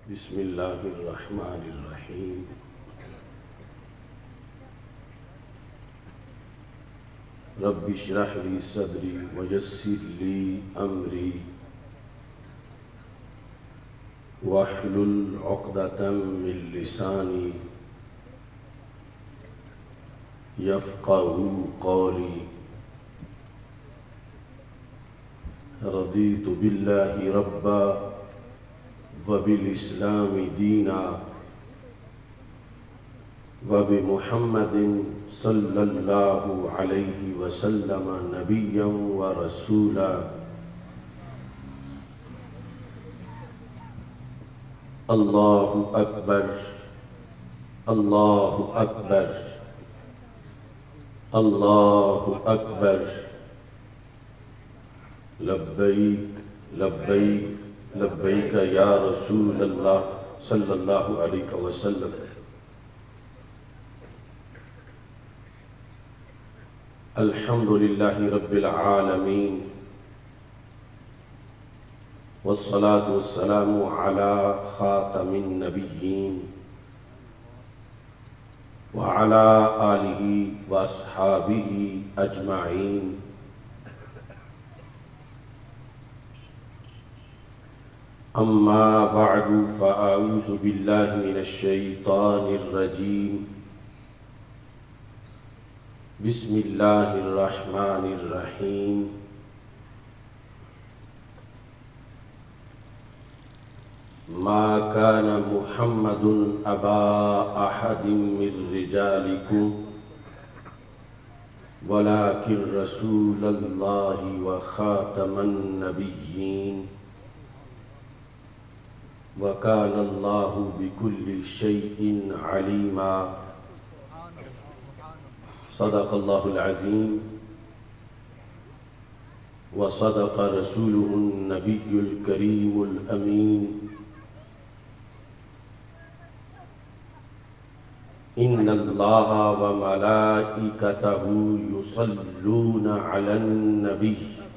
بسم اللہ الرحمن الرحیم رب اشرح لی صدری ویسر لی امری واحلل عقدۃ من لسانی یفقہوا قولی رضیت باللہ ربا وبالاسلام دینا وبمحمد صلی اللہ علیہ وسلم نبیا ورسولا اللہ اکبر اللہ اکبر اللہ اکبر لبیک لبیک لبیک یا رسول اللہ صلی اللہ علیہ وسلم۔ الحمد للہ رب العالمین والصلاة والسلام علی خاتم النبیین وعلی آلہ واصحابہ اجمعین۔ اما بعد فاعوذ باللہ من الشیطان الرجیم بسم اللہ الرحمن الرحیم۔ ما كان محمد ابا احد من رجالکم ولكن رسول اللہ وخاتم النبیین وَكَانَ اللَّهُ بِكُلِّ شَيْءٍ عَلِيمًا۔ صدق اللہ العظیم وصدق رسوله النبی الکریم الامین۔ ان اللہ وملائکتہ یصلون علی النبی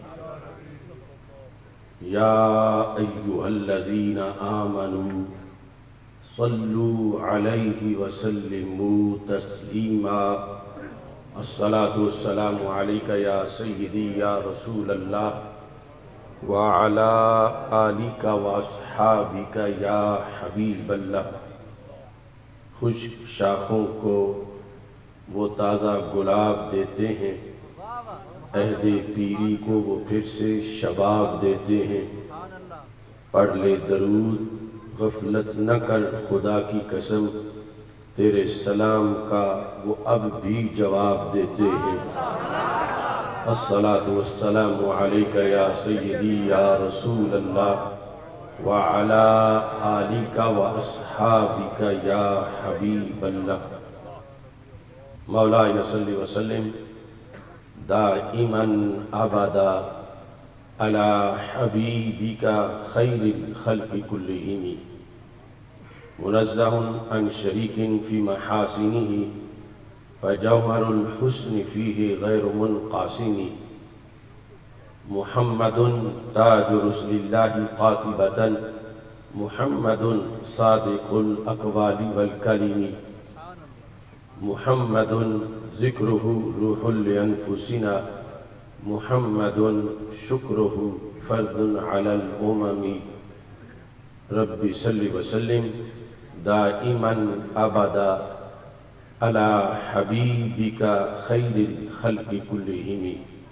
یا ایہا الذین آمنوا صلوا علیہ وسلموا تسلیما۔ الصلاة والسلام علیکہ یا سیدی یا رسول اللہ وعلی آلک واصحابک یا حبیب اللہ۔ خشک شاخوں کو وہ تازہ گلاب دیتے ہیں، عہد پیری کو وہ پھر سے شباب دیتے ہیں۔ پڑھ لے درود غفلت نہ کر خدا کی قسم، تیرے سلام کا وہ اب بھی جواب دیتے ہیں۔ الصلاة والسلام علیکہ یا سیدی یا رسول اللہ وعلی آلک واصحابک یا حبیب اللہ۔ مولانا صلی وسلم دائما ابدا علی حبیبک خیر الخلق کلہم، منزہ عن شریک فی محاسنہ فجوہر الحسن فیہ غیر منقاسم۔ محمد تاج رسل اللہ قاطبۃ، محمد صادق الاقوال والکلم، محمد ذکرہ روح لانفسنا، محمد شکرہ فرد علی الامم۔ رب صلی وسلم دائما ابدا علی حبیبک خیر الخلق کلہم۔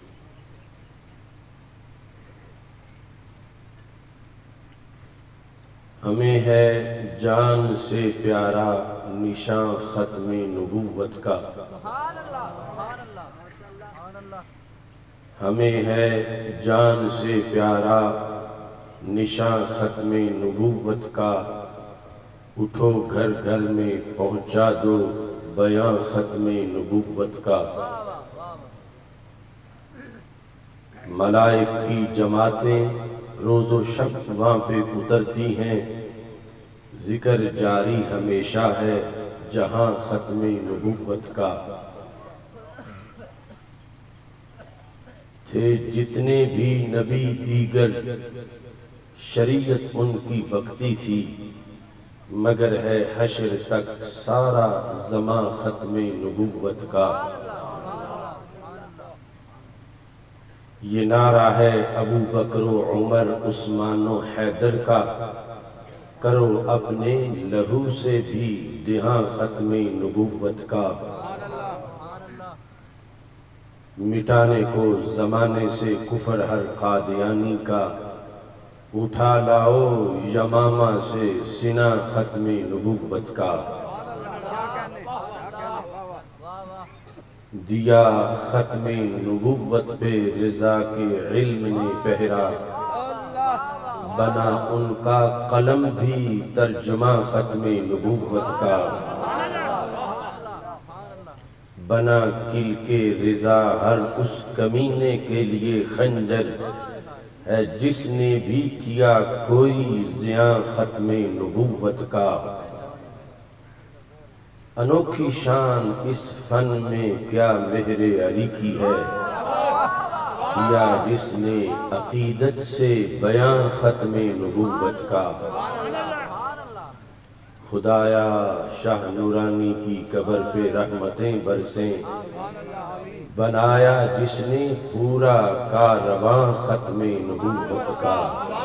ہمیں ہے جان سے پیارا نشان ختم نبوت کا، ہمیں ہے جان سے پیارا نشان ختم نبوت کا۔ اٹھو گھر گھر میں پہنچا دو بیان ختم نبوت کا۔ ملائک کی جماعتیں روز و شب وہاں پہ اترتی ہیں، ذکر جاری ہمیشہ ہے جہاں ختم نبوت کا۔ تھے جتنے بھی نبی دیگر شریعت ان کی وقتی تھی، مگر ہے حشر تک سارا زمان ختم نبوت کا۔ یہ نعرہ ہے ابو بکر و عمر عثمان و حیدر کا، کرو اپنے لہو سے بھی دہاں ختم نبوت کا۔ مٹانے کو زمانے سے کفر ہر قادیانی کا، اٹھا لاؤ یمامہ سے سنا ختم نبوت کا۔ دیا ختم نبوت پہ رضا کے علم نے پہرا، بنا ان کا قلم بھی ترجمہ ختم نبوت کا۔ بنا کل کے رضا ہر اس کمینے کے لیے خنجر، ہے جس نے بھی کیا کوئی زیاں ختم نبوت کا۔ انوکھی شان اس فن میں کیا مہر علی کی ہے، کیا جس نے عقیدت سے بیاں ختم نبوت کا۔ خدایا شاہ نورانی کی قبر پہ رحمتیں برسیں، بنایا جس نے پورا کارواں ختم نبوت کا۔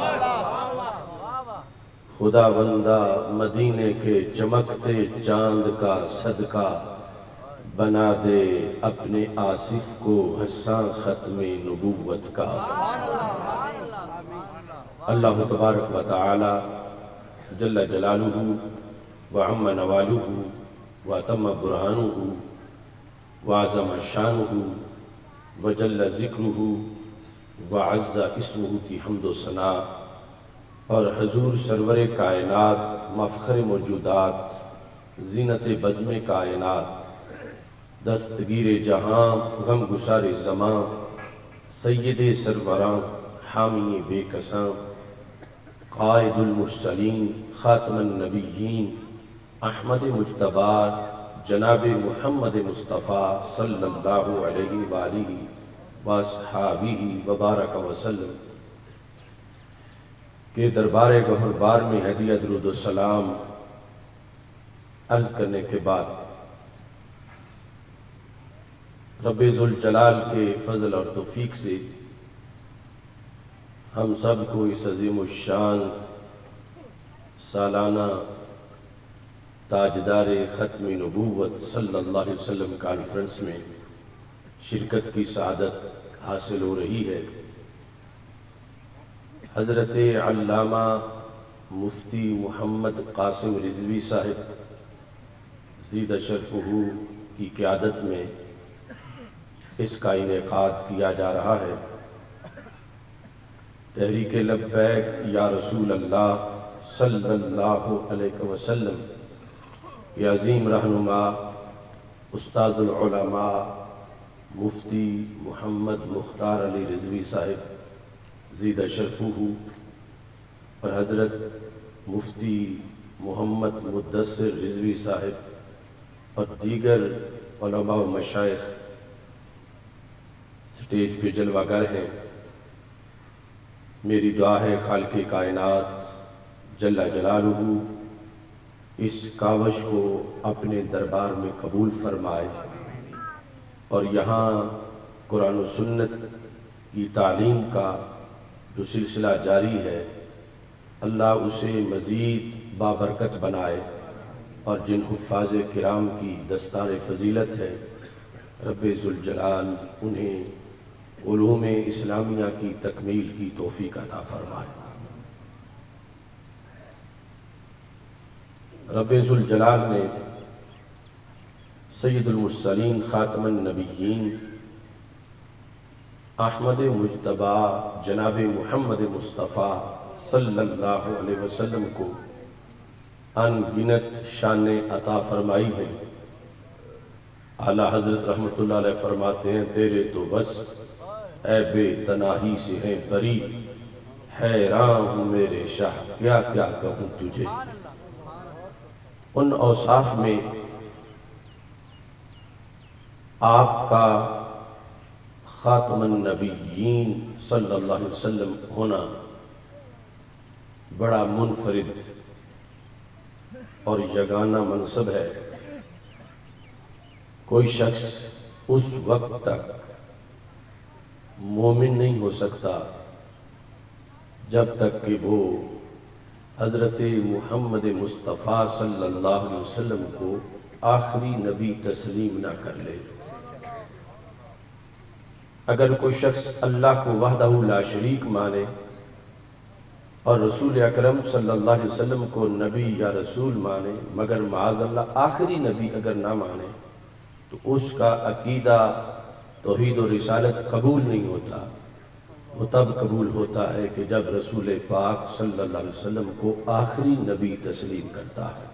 خدا بندہ مدینے کے چمکتے چاند کا صدقہ، بنا دے اپنے آصف کو حساں ختم نبوت کا۔ اللہ تبارک و تعالی جل جلالہ وعم نوالہ واتم برہانہ وعظم شانہ وجل ذکرہ وعز اسمہ کی حمد و ثنا، اور حضور سرور کائنات مفخر موجودات زینت بزم کائنات دستگیر جہاں غم گسار زمان سید سروراں حامی بے کساں قائد المرسلین خاتم النبیین احمد مجتبی جناب محمد مصطفیٰ صلی اللہ علیہ وآلہ واصحابہ وبارک وسلم کے دربار گہربار میں ہدیہ درود و سلام عرض کرنے کے بعد، رب ذوالجلال کے فضل اور توفیق سے ہم سب کو اس عظیم الشان سالانہ تاجدار ختم نبوت صلی اللہ علیہ وسلم کانفرنس میں شرکت کی سعادت حاصل ہو رہی ہے۔ حضرت علامہ مفتی محمد قاسم رضوی صاحب زیدہ شرفہ کی قیادت میں اس کا انعقاد کیا جا رہا ہے۔ تحریک لبیک یا رسول اللہ صلی اللہ علیہ وسلم کے عظیم رہنما استاذ العلماء مفتی محمد مختار علی رضوی صاحب زیدہ شرفہ اور حضرت مفتی محمد مدثر رضوی صاحب اور دیگر علماء و مشائخ سٹیج پہ جلوہ گر ہیں۔ میری دعا ہے خالق کائنات جل جلالہ اس کاوش کو اپنے دربار میں قبول فرمائے، اور یہاں قرآن و سنت کی تعلیم کا جو سلسلہ جاری ہے اللہ اسے مزید بابرکت بنائے، اور جن حفاظ کرام کی دستار فضیلت ہے رب ذوالجلال انہیں علوم اسلامیہ کی تکمیل کی توفیق عطا فرمائے۔ رب ذوالجلال نے سید المرسلین خاتم النبیین احمد مجتبی جناب محمد مصطفیٰ صلی اللہ علیہ وسلم کو ان گنت شان عطا فرمائی ہے۔ اعلیٰ حضرت رحمت اللہ علیہ فرماتے ہیں تیرے تو بس اے بے تناہی سے ہیں بری، حیران ہوں میرے شاہ کیا کیا کہوں تجھے۔ ان اوصاف میں آپ کا خاتم النبیین صلی اللہ علیہ وسلم ہونا بڑا منفرد اور یگانہ منصب ہے۔ کوئی شخص اس وقت تک مومن نہیں ہو سکتا جب تک کہ وہ حضرت محمد مصطفیٰ صلی اللہ علیہ وسلم کو آخری نبی تسلیم نہ کر لے۔ اگر کوئی شخص اللہ کو وحدہ لا شریک مانے اور رسول اکرم صلی اللہ علیہ وسلم کو نبی یا رسول مانے مگر معاذ اللہ آخری نبی اگر نہ مانے تو اس کا عقیدہ توحید و رسالت قبول نہیں ہوتا۔ وہ تب قبول ہوتا ہے کہ جب رسول پاک صلی اللہ علیہ وسلم کو آخری نبی تسلیم کرتا ہے۔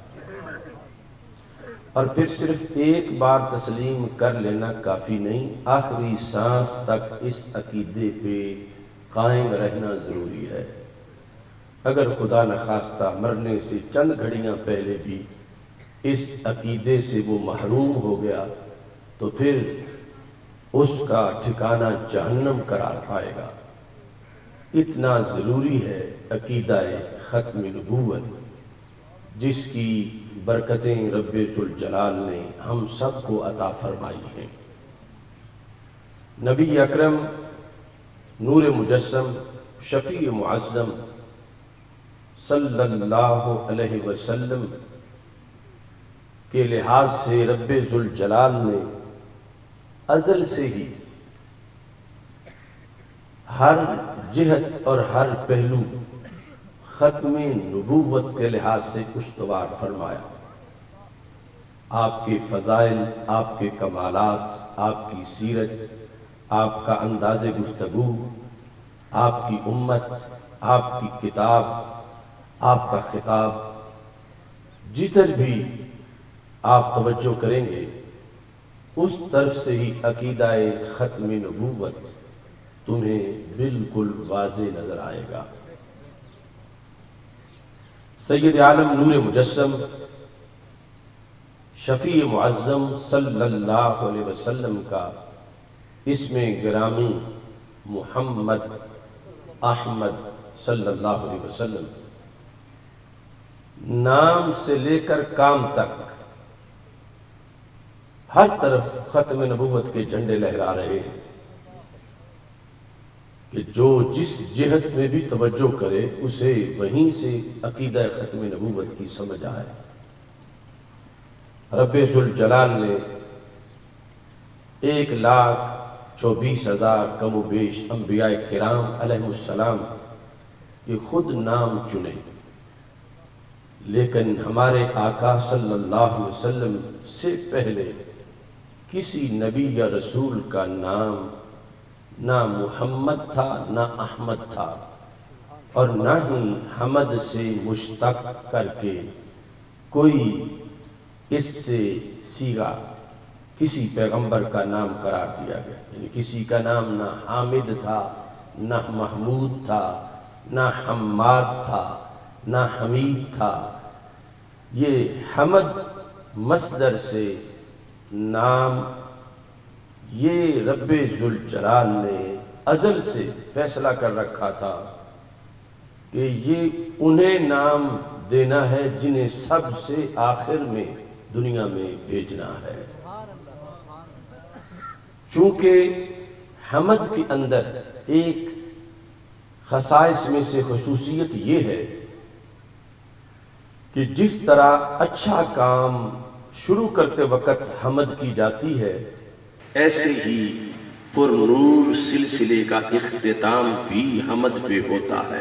اور پھر صرف ایک بار تسلیم کر لینا کافی نہیں، آخری سانس تک اس عقیدے پہ قائم رہنا ضروری ہے۔ اگر خدا نخواستہ مرنے سے چند گھڑیاں پہلے بھی اس عقیدے سے وہ محروم ہو گیا تو پھر اس کا ٹھکانہ جہنم قرار پائے گا۔ اتنا ضروری ہے عقیدہ ختم نبوت، جس کی برکتیں رب ذوالجلال نے ہم سب کو عطا فرمائی ہیں۔ نبی اکرم نور مجسم شفیع معظم صلی اللہ علیہ وسلم کے لحاظ سے رب ذوالجلال نے ازل سے ہی ہر جہت اور ہر پہلو ختم نبوت کے لحاظ سے استوار فرمایا۔ آپ کے فضائل، آپ کے کمالات، آپ کی سیرت، آپ کا انداز گفتگو، آپ کی امت، آپ کی کتاب، آپ کا خطاب، جدھر بھی آپ توجہ کریں گے اس طرف سے ہی عقیدہ ختم نبوت تمہیں بالکل واضح نظر آئے گا۔ سید عالم نور مجسم شفیع معظم صلی اللہ علیہ وسلم کا اسم گرامی محمد احمد صلی اللہ علیہ وسلم، نام سے لے کر کام تک ہر طرف ختم نبوت کے جھنڈے لہرا رہے ہیں کہ جو جس جہت میں بھی توجہ کرے اسے وہیں سے عقیدہ ختم نبوت کی سمجھ آئے۔ رب ذوالجلال نے 1,24,000 کم و بیش انبیاء کرام علیہ السلام کے خود نام چنے، لیکن ہمارے آقا صلی اللہ علیہ وسلم سے پہلے کسی نبی یا رسول کا نام نہ محمد تھا نہ احمد تھا، اور نہ ہی حمد سے مشتق کر کے کوئی اس سے سیغہ کسی پیغمبر کا نام قرار دیا گیا۔ یعنی کسی کا نام نہ حامد تھا، نہ محمود تھا، نہ حماد تھا، نہ حمید تھا۔ یہ حمد مصدر سے نام، یہ رب ذوالجلال نے ازل سے فیصلہ کر رکھا تھا کہ یہ انہیں نام دینا ہے جنہیں سب سے آخر میں دنیا میں بھیجنا ہے۔ چونکہ حمد کے اندر ایک خصائص میں سے خصوصیت یہ ہے کہ جس طرح اچھا کام شروع کرتے وقت حمد کی جاتی ہے، ایسے ہی پر نور سلسلے کا اختتام بھی حمد پہ ہوتا ہے۔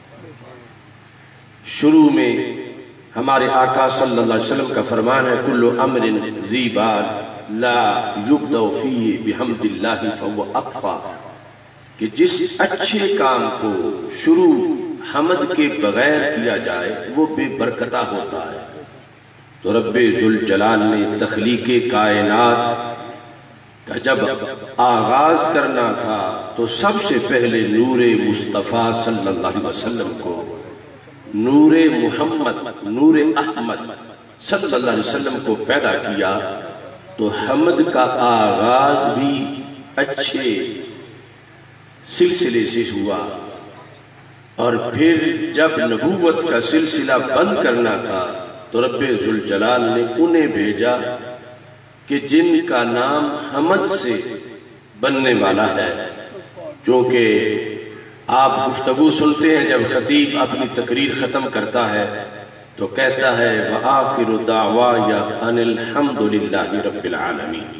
شروع میں ہمارے آقا صلی اللہ علیہ وسلم کا فرمان ہے کل امر ذی بال لا یبدأ فیہ بحمد اللہ فہو اقفا، کہ جس اچھے کام کو شروع حمد کے بغیر کیا جائے وہ بے برکتہ ہوتا ہے۔ تو رب ذوالجلال نے تخلیق کائنات کا جب آغاز کرنا تھا تو سب سے پہلے نور مصطفیٰ صلی اللہ علیہ وسلم کو نور محمد، نور احمد صلی اللہ علیہ وسلم کو پیدا کیا، تو حمد کا آغاز بھی اچھے سلسلے سے ہوا، اور پھر جب نبوت کا سلسلہ بند کرنا تھا تو رب ذوالجلال نے انہیں بھیجا کہ جن کا نام حمد سے بننے والا ہے. چونکہ آپ گفتگو سنتے ہیں جب خطیب اپنی تقریر ختم کرتا ہے تو کہتا ہے وآخر دعوایا ان الحمد للہ رب العالمین.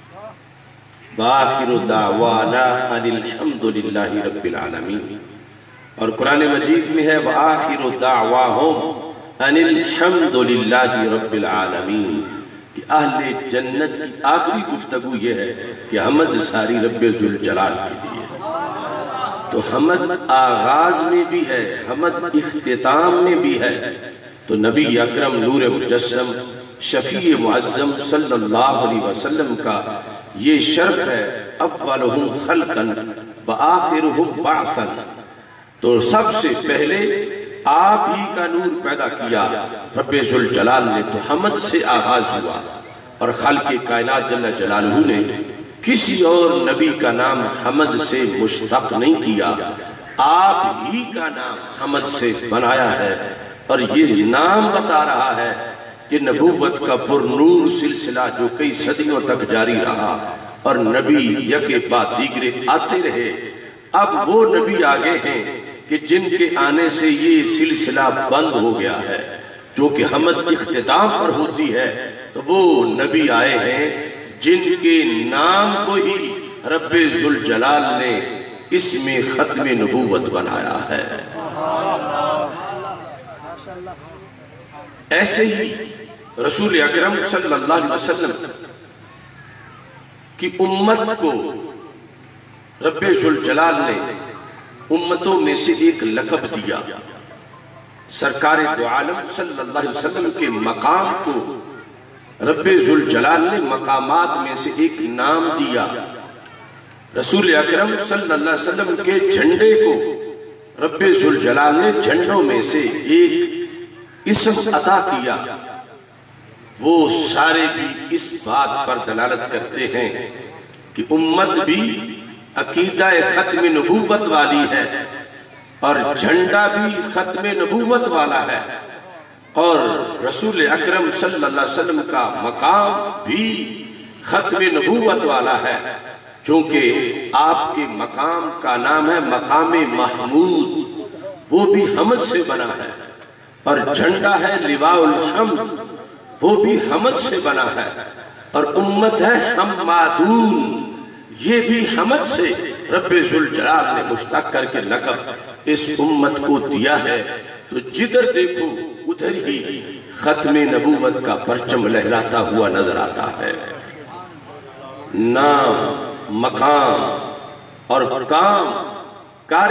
وآخر دعوانا ان الحمد للہ رب العالمین. اور قرآن مجید میں ہے وآخر دعواہم ان الحمد للہ رب العالمین، کہ اہل جنت کی آخری گفتگو یہ ہے کہ حمد ساری رب ذوالجلال کے لیے. تو حمد آغاز میں بھی ہے، حمد اختتام میں بھی ہے. تو نبی اکرم نور مجسم شفیع معظم صلی اللہ علیہ وسلم کا یہ شرف ہے اولہم خلقا وآخرہم بعثا. تو سب سے پہلے آپ ہی کا نور پیدا کیا رب ذوالجلال نے، تو حمد سے آغاز ہوا. اور خالق کائنات جل جلالہ نے کسی اور نبی کا نام حمد سے مشتق نہیں کیا، آپ ہی کا نام حمد سے بنایا ہے. اور یہ نام بتا رہا ہے کہ نبوت کا پر نور سلسلہ جو کئی صدیوں تک جاری رہا اور نبی یکے بعد دیگرے آتے رہے، اب وہ نبی آگے ہیں کہ جن کے آنے سے یہ سلسلہ بند ہو گیا ہے. جو کہ حمد اختتام پر ہوتی ہے تو وہ نبی آئے ہیں جن کے نام کو ہی رب ذوالجلال نے اسم ختم نبوت بنایا ہے. ایسے ہی رسول اکرم صلی اللہ علیہ وسلم کی امت کو رب ذوالجلال نے امتوں میں سے ایک لقب دیا. سرکار دو عالم صلی اللہ علیہ وسلم کے مقام کو رب ذوالجلال نے مقامات میں سے ایک نام دیا. رسول اکرم صلی اللہ علیہ وسلم کے جھنڈے کو رب ذوالجلال نے جھنڈوں میں سے ایک اسم عطا کیا. وہ سارے بھی اس بات پر دلالت کرتے ہیں کہ امت بھی عقیدہ ختم نبوت والی ہے اور جھنڈا بھی ختم نبوت والا ہے، اور رسول اکرم صلی اللہ علیہ وسلم کا مقام بھی ختم نبوت والا ہے. چونکہ آپ کے مقام کا نام ہے مقام محمود، وہ بھی حمد سے بنا ہے. اور جھنڈا ہے لواء الحمد، وہ بھی حمد سے بنا ہے. اور امت ہے حمادون، یہ بھی حمد سے رب ذوالجلال نے مشتق کر کے لقب اس امت کو دیا ہے. تو جدھر دیکھو ادھر ہی ختم نبوت کا پرچم لہراتا ہوا نظر آتا ہے. نام، مقام اور کام کار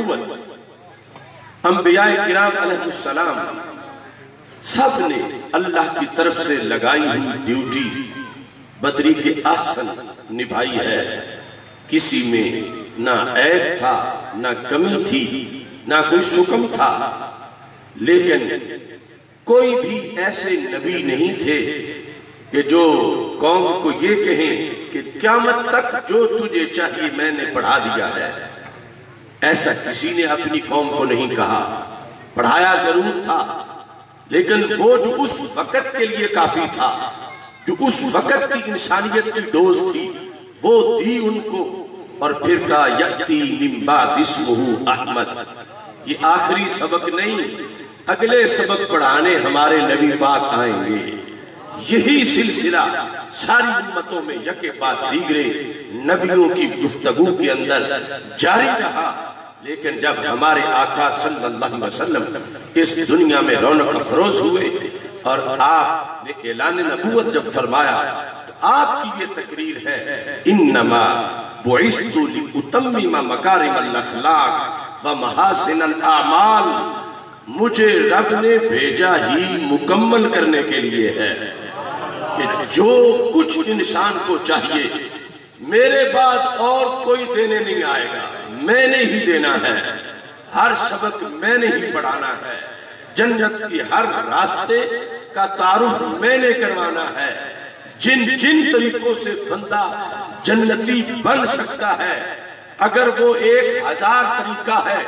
نبوت انبیاء کرام علیہ السلام سب نے اللہ کی طرف سے لگائی ہوئی ڈیوٹی بدری کے احسن نبھائی ہے. کسی میں نہ عیب تھا، نہ کمی تھی، نہ کوئی سکم تھا، لیکن کوئی بھی ایسے نبی نہیں تھے کہ جو قوم کو یہ کہیں کہ قیامت تک جو تجھے چاہیے میں نے پڑھا دیا ہے. ایسا کسی نے اپنی قوم کو نہیں کہا. پڑھایا ضرور تھا لیکن وہ جو اس وقت کے لیے کافی تھا، جو اس وقت کی انسانیت کی ڈوز تھی، وہ دی ان کو. اور پھر کہا یأتی من بعد اسمہ احمد. یہ آخری سبق نہیں، اگلے سبق پڑھانے ہمارے نبی پاک آئیں گے. یہی سلسلہ ساری امتوں میں یکے بعد دیگرے نبیوں کی گفتگو کے اندر جاری رہا. لیکن جب ہمارے آقا صلی اللہ علیہ وسلم اس دنیا میں رونق افروز ہوئے اور آپ نے اعلان نبوت جب فرمایا تو آپ کی یہ تقریر ہے انما بعثت لأتمم مکارم الاخلاق و محاسن الاعمال. مجھے رب نے بھیجا ہی مکمل کرنے کے لیے ہے کہ جو کچھ انسان کو چاہیے میرے بعد اور کوئی دینے نہیں آئے گا، میں نے ہی دینا ہے. ہر سبق میں نے ہی پڑھانا ہے. جنت کی ہر راستے کا تعارف میں نے کروانا ہے. جن طریقوں سے بندہ جنتی بن سکتا ہے، اگر وہ 1000 طریقہ ہے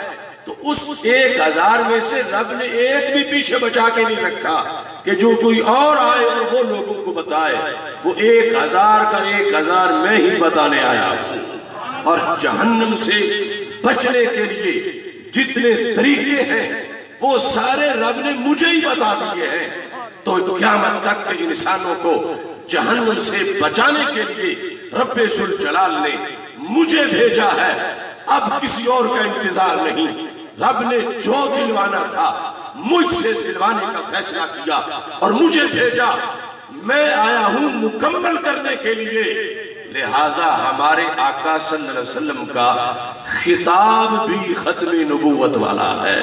تو اس 1000 میں سے رب نے ایک بھی پیچھے بچا کے نہیں رکھا کہ جو کوئی اور آئے اور وہ لوگوں کو بتائے. وہ 1000 کا 1000 میں ہی بتانے آیا ہوں. اور جہنم سے بچنے کے لیے جتنے طریقے ہیں وہ سارے رب نے مجھے ہی بتا دیے ہیں. تو قیامت تک کے انسانوں کو جہنم سے بچانے کے لیے رب ذوالجلال نے مجھے بھیجا ہے. اب کسی اور کا انتظار نہیں. رب نے جو دلوانا تھا مجھ سے دلوانے کا فیصلہ کیا اور مجھے بھیجا. میں آیا ہوں مکمل کرنے کے لیے. لہٰذا ہمارے آقا صلی اللہ علیہ وسلم کا خطاب بھی ختم نبوت والا ہے.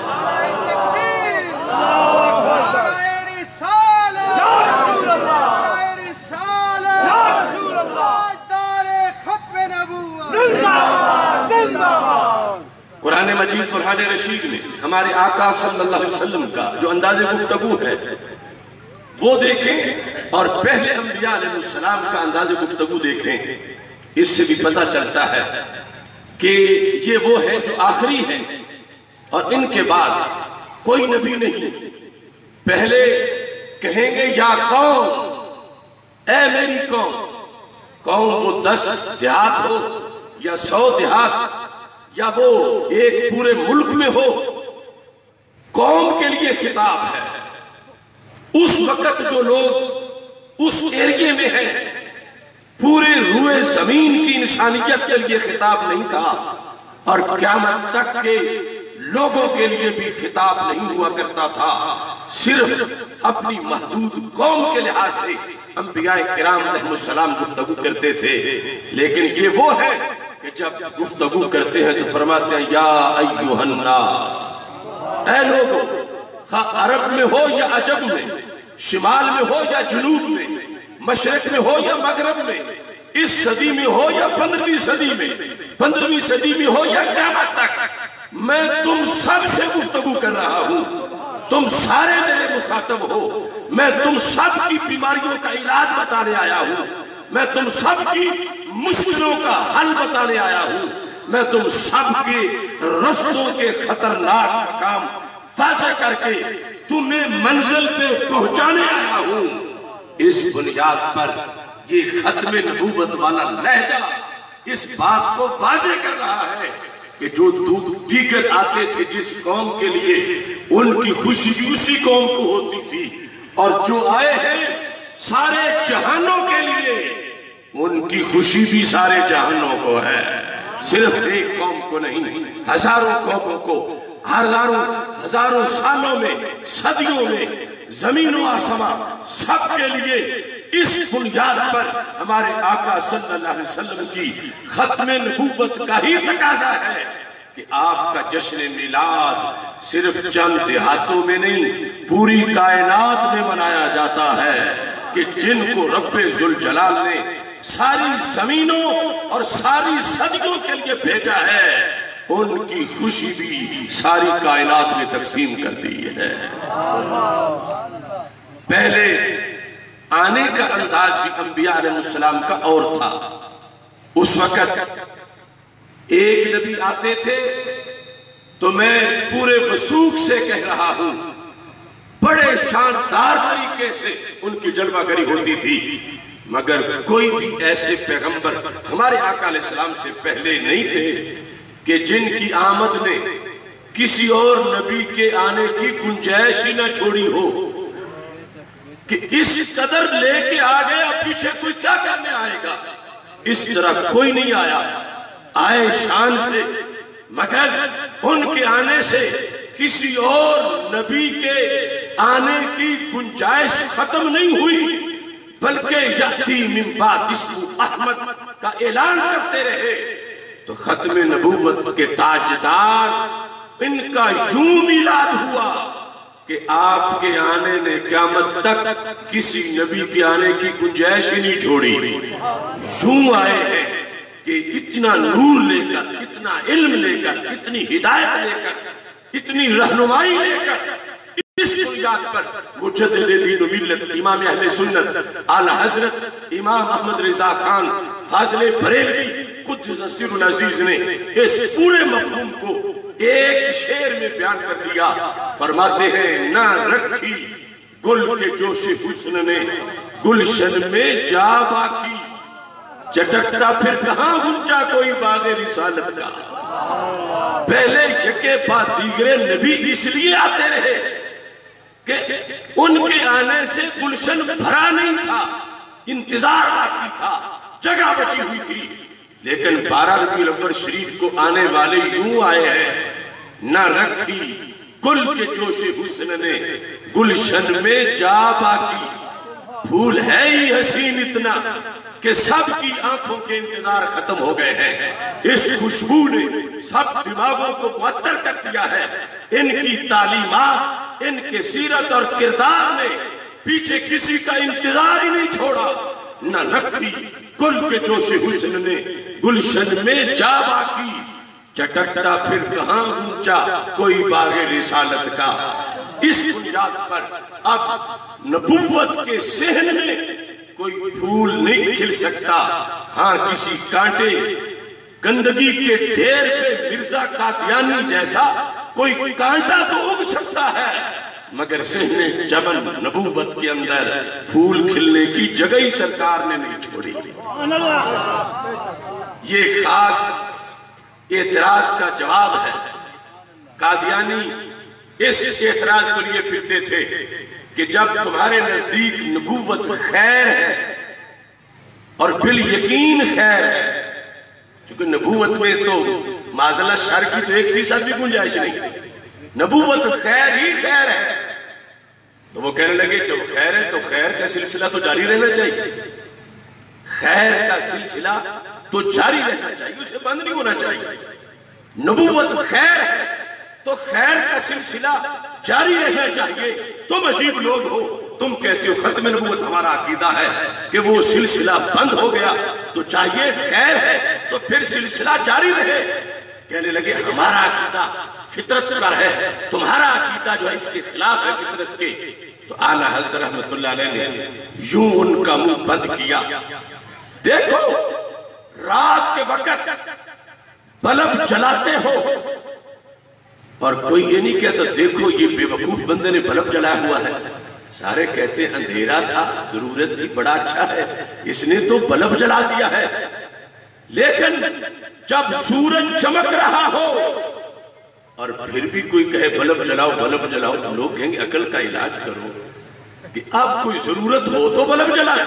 قرآن مجید قرآن رشید میں ہمارے آقا صلی اللہ علیہ وسلم کا جو انداز گفتگو ہے وہ دیکھیں اور پہلے انبیاء علیہ السلام کا انداز گفتگو دیکھیں. اس سے بھی پتہ چلتا ہے کہ یہ وہ ہے جو آخری ہیں اور ان کے بعد کوئی نبی نہیں. پہلے کہیں گے یا قوم اے میری قوم. قوم وہ 10 دیہات ہو یا 100 دیہات یا وہ ایک پورے ملک میں ہو، قوم کے لیے خطاب ہے. اس وقت جو لوگ اس ایریے میں ہیں پورے روئے زمین کی انسانیت کے لیے خطاب نہیں تھا اور قیامت تک کے لوگوں کے لیے بھی خطاب نہیں ہوا کرتا تھا. صرف اپنی محدود قوم کے لحاظ سے انبیاء کرام علیہ السلام گفتگو کرتے تھے. لیکن یہ وہ ہے کہ جب گفتگو کرتے ہیں تو فرماتے ہیں یا ایوہ الناس، اے لوگوں، خواہ عرب میں ہو یا عجم میں، شمال میں ہو یا جنوب میں، مشرق میں ہو یا مغرب میں، اس صدی میں ہو یا 15ویں صدی میں، 15ویں صدی میں ہو یا قیامت تک، میں تم سب سے گفتگو کر رہا ہوں. تم سارے میرے مخاطب ہو. میں تم سب کی بیماریوں کا علاج بتانے آیا ہوں. میں تم سب کی مشکلوں کا حل بتانے آیا ہوں. میں تم سب کے رستوں کے خطرناک مقام واضح کر کے تمہیں منزل پہ پہنچانے آیا ہوں. اس بنیاد پر یہ ختم نبوت والا لہجہ اس بات کو واضح کر رہا ہے کہ جو دیگر آتے تھے جس قوم کے لیے ان کی خوشی اسی قوم کو ہوتی تھی، اور جو آئے ہیں سارے جہانوں کے لیے ان کی خوشی بھی سارے جہانوں کو ہے. صرف ایک قوم کو نہیں، ہزاروں قوموں کو ہزاروں سالوں میں، صدیوں میں، زمین و آسمان سب کے لیے اس بنیاد پر ہمارے آقا صلی اللہ علیہ وسلم کی ختم نبوت کا ہی تقاضا ہے کہ آپ کا جشن میلاد صرف چند دیہاتوں میں نہیں پوری کائنات میں منایا جاتا ہے کہ جن کو رب ذوالجلال نے ساری زمینوں اور ساری صدیوں کے لیے بھیجا ہے ان کی خوشی بھی ساری کائنات میں تقسیم کر دی ہے. پہلے آنے کا انداز بھی انبیاء علیہ السلام کا اور تھا. اس وقت ایک نبی آتے تھے تو میں پورے وثوق سے کہہ رہا ہوں بڑے شاندار طریقے سے ان کی جلوہ گری ہوتی تھی، مگر کوئی بھی ایسے پیغمبر ہمارے آقا علیہ السلام سے پہلے نہیں تھے کہ جن کی آمد نے کسی اور نبی کے آنے کی گنجائش ہی نہ چھوڑی ہو کہ اس قدر لے کے آ گیا پیچھے کوئی کیا کرنے آئے گا. اس طرح کوئی نہیں آیا. آئے شان سے، مگر ان کے آنے سے کسی اور نبی کے آنے کی گنجائش ختم نہیں ہوئی، بلکہ یأتی من بعد اسمہ احمد کا اعلان کرتے رہے. تو ختم نبوت کے تاجدار ان کا یوں میلاد ہوا کہ آپ کے آنے نے قیامت تک کسی نبی کے آنے کی گنجائش ہی نہیں چھوڑی. یوں آئے ہیں کہ اتنا نور لے کر، اتنا علم لے کر، اتنی ہدایت لے کر، اتنی رہنمائی لے کر، اس بنیاد پر مجدد دین و ملت امام اہل سنت اعلی حضرت امام احمد رضا خان فاضل بریلوی قدس سر العزیز نے اس پورے مفہوم کو ایک شعر میں بیان کر دیا. فرماتے ہیں نہ رکھی گل کے جوش حسن نے گلشن میں جا باقی، چٹکتا پھر کہاں گنجا کوئی باغ رسالت کا. پہلے یکے بعد دیگرے نبی اس لیے آتے رہے کہ ان کے آنے سے گلشن بھرا نہیں تھا، انتظار باقی تھا، جگہ بچی ہوئی تھی. لیکن 12 ربیع الاول شریف کو آنے والے یوں آئے ہیں، نہ رکھی گل کے جوش حسن نے گلشن میں جا باقی. پھول ہے ہی حسین اتنا کہ سب کی آنکھوں کے انتظار ختم ہو گئے ہیں. اس خوشبو نے سب دماغوں کو معطر کر دیا ہے. ان کی تعلیمات، ان کے سیرت اور کردار نے پیچھے کسی کا انتظار ہی نہیں چھوڑا. نہ رکھی گل کے جوش حسن نے گلشن میں جا باقی، چٹکتا پھر کہاں گونچا کوئی باغ رسالت کا. اس بنیاد پر اب نبوت کے صحن میں کوئی پھول نہیں کھل سکتا. ہاں کسی کانٹے گندگی کے ڈھیر پہ مرزا قادیانی جیسا کوئی کانٹا تو اگ سکتا ہے، مگر صحن جبل نبوت کے اندر پھول کھلنے کی جگہ ہی سرکار نے نہیں چھوڑی. یہ خاص اعتراض کا جواب ہے. قادیانی اس اعتراض کو لیے پھرتے تھے کہ جب تمہارے نزدیک نبوت خیر ہے اور بالیقین خیر ہے، چونکہ نبوت میں تو معذلہ شر کی تو 1% بھی گنجائش نہیں، نبوت خیر ہی خیر ہے. تو وہ کہنے لگے جب خیر ہے تو خیر کا سلسلہ تو جاری رہنا چاہیے، خیر کا سلسلہ تو جاری رہنا چاہیے، اسے بند نہیں ہونا چاہیے. نبوت خیر ہے تو خیر کا سلسلہ جاری رہنا چاہیے. تم عجیب لوگ ہو، تم کہتے ہو ختم نبوت ہمارا عقیدہ ہے کہ وہ سلسلہ بند ہو گیا، تو چاہیے خیر ہے تو پھر سلسلہ جاری رہے. کہنے لگے ہمارا عقیدہ فطرت پر ہے، تمہارا عقیدہ جو ہے اس کے خلاف ہے فطرت کے. تو اعلیٰ حضرت رحمت اللہ علیہ نے یوں ان کا منہ بند کیا. دیکھو رات کے وقت بلب جلاتے ہو اور کوئی یہ نہیں کہتا دیکھو یہ بے وقوف بندے نے بلب جلایا ہوا ہے. سارے کہتے ہیں اندھیرا تھا، ضرورت تھی، بڑا اچھا ہے، اس نے تو بلب جلا دیا ہے. لیکن جب سورج چمک رہا ہو اور پھر بھی کوئی کہے بلب جلاؤ بلب جلاؤ، تو لوگ کہیں گے عقل کا علاج کرو کہ اب کوئی ضرورت ہو تو بلب جلائے.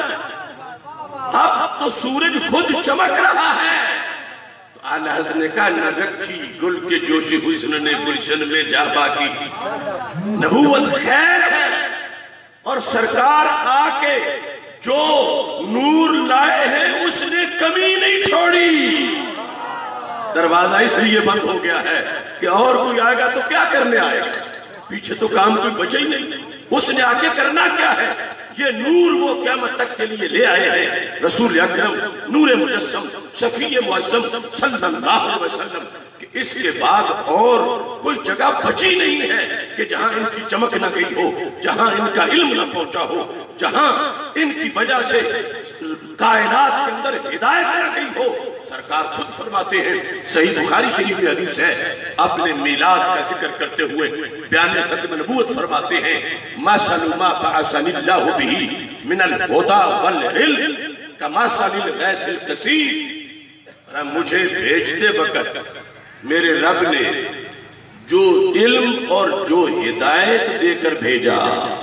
اب تو سورج خود چمک رہا ہے. اعلیٰ حضرت نے کہا نہ رکھی گل کے جوش حسن نے گلشن میں جا باقی. نبوت خیر ہے اور سرکار آ کے جو نور لائے ہیں اس نے کمی نہیں چھوڑی. دروازہ اس لیے بند ہو گیا ہے کہ اور کوئی آئے گا تو کیا کرنے آئے گا، پیچھے تو کام کوئی بچے ہی نہیں. اس نے آ کے کرنا کیا ہے، یہ نور وہ قیامت تک کے لیے لے آئے ہیں. رسول اکرم نور مجسم شفیع معظم صلی اللہ علیہ وسلم کہ اس کے بعد اور کوئی جگہ بچی نہیں ہے کہ جہاں ان کی چمک نہ گئی ہو، جہاں ان کا علم نہ پہنچا ہو، جہاں ان کی وجہ سے کائنات کے اندر ہدایت نہ گئی ہو. سرکار خود فرماتے ہیں، صحیح بخاری شریف میں حدیث ہے، اپنے میلاد کا ذکر کرتے ہوئے بیان ختم نبوت فرماتے ہیں مَثَلُ مَا بَعَثَنِ اللَّهُ بِهِ مِنَ الْهُدَىٰ وَالْعِلْمِ كَمَثَلِ الْغَيْثِ الْكَثِيرِ. مجھے بھیجتے وقت میرے رب نے جو علم اور جو ہدایت دے کر بھیجا،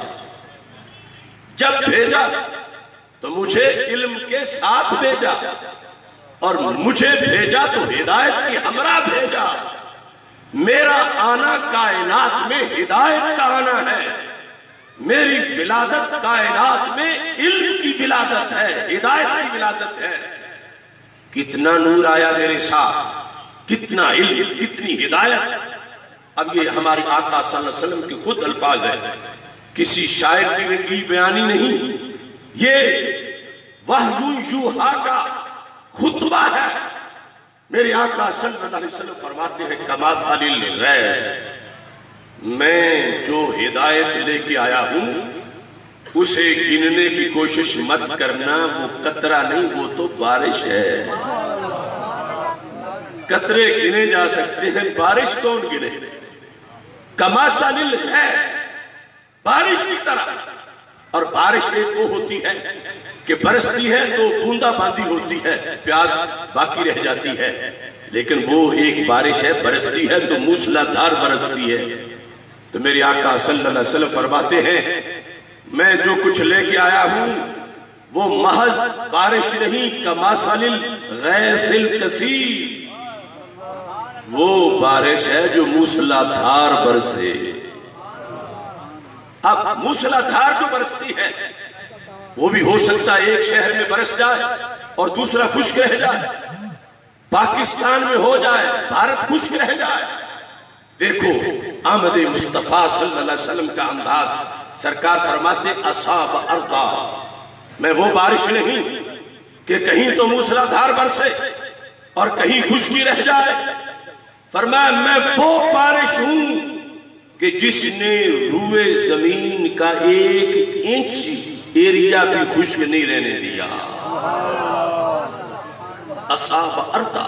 جب بھیجا تو مجھے علم کے ساتھ بھیجا اور مجھے بھیجا تو ہدایت کی ہمراہ بھیجا. میرا آنا کائنات میں ہدایت کا آنا ہے، میری ولادت کائنات میں علم کی ولادت ہے، ہدایت کی ولادت ہے. کتنا نور آیا میرے ساتھ، کتنا علم، کتنی ہدایت. اب یہ ہماری آقا صلی اللہ علیہ وسلم کی خود الفاظ ہے، کسی شاعر کی رنگی بیانی نہیں، یہ وحی یوحا کا خطبہ ہے. میرے آقا صلی اللہ علیہ وسلم فرماتے ہیں کماثل الغیث، میں جو ہدایت لے کے آیا ہوں اسے گننے کی کوشش مت کرنا، وہ قطرہ نہیں، وہ تو بارش ہے. قطرے گنے جا سکتے ہیں، بارش کون گنے؟ کماسل الغیث، بارش کی طرح۔ اور بارش ایک وہ ہوتی ہے کہ برستی ہے تو بوندا باندی ہوتی ہے، پیاس باقی رہ جاتی ہے، لیکن وہ ایک بارش ہے، برستی ہے تو موسلا دھار برستی ہے۔ تو میرے آقا صلی اللہ علیہ وسلم فرماتے ہیں میں جو کچھ لے کے آیا ہوں وہ محض بارش نہیں، کماسل الغیث الکثیر، وہ بارش ہے جو موسلا دھار برسے۔ اب موسلا دھار جو برستی ہے وہ بھی ہو سکتا ہے ایک شہر میں برس جائے اور دوسرا خشک رہ جائے، پاکستان میں ہو جائے، بھارت خشک رہ جائے۔ دیکھو آمد مصطفیٰ صلی اللہ علیہ وسلم کا انداز، سرکار فرماتے اصاب ارضا، میں وہ بارش نہیں کہ کہیں تو موسلا دھار برسے اور کہیں خشکی رہ جائے، فرمایا میں وہ بارش ہوں کہ جس نے روئے زمین کا 1 انچ ایریا بھی خشک نہیں رہنے دیا۔ اصاب ارضا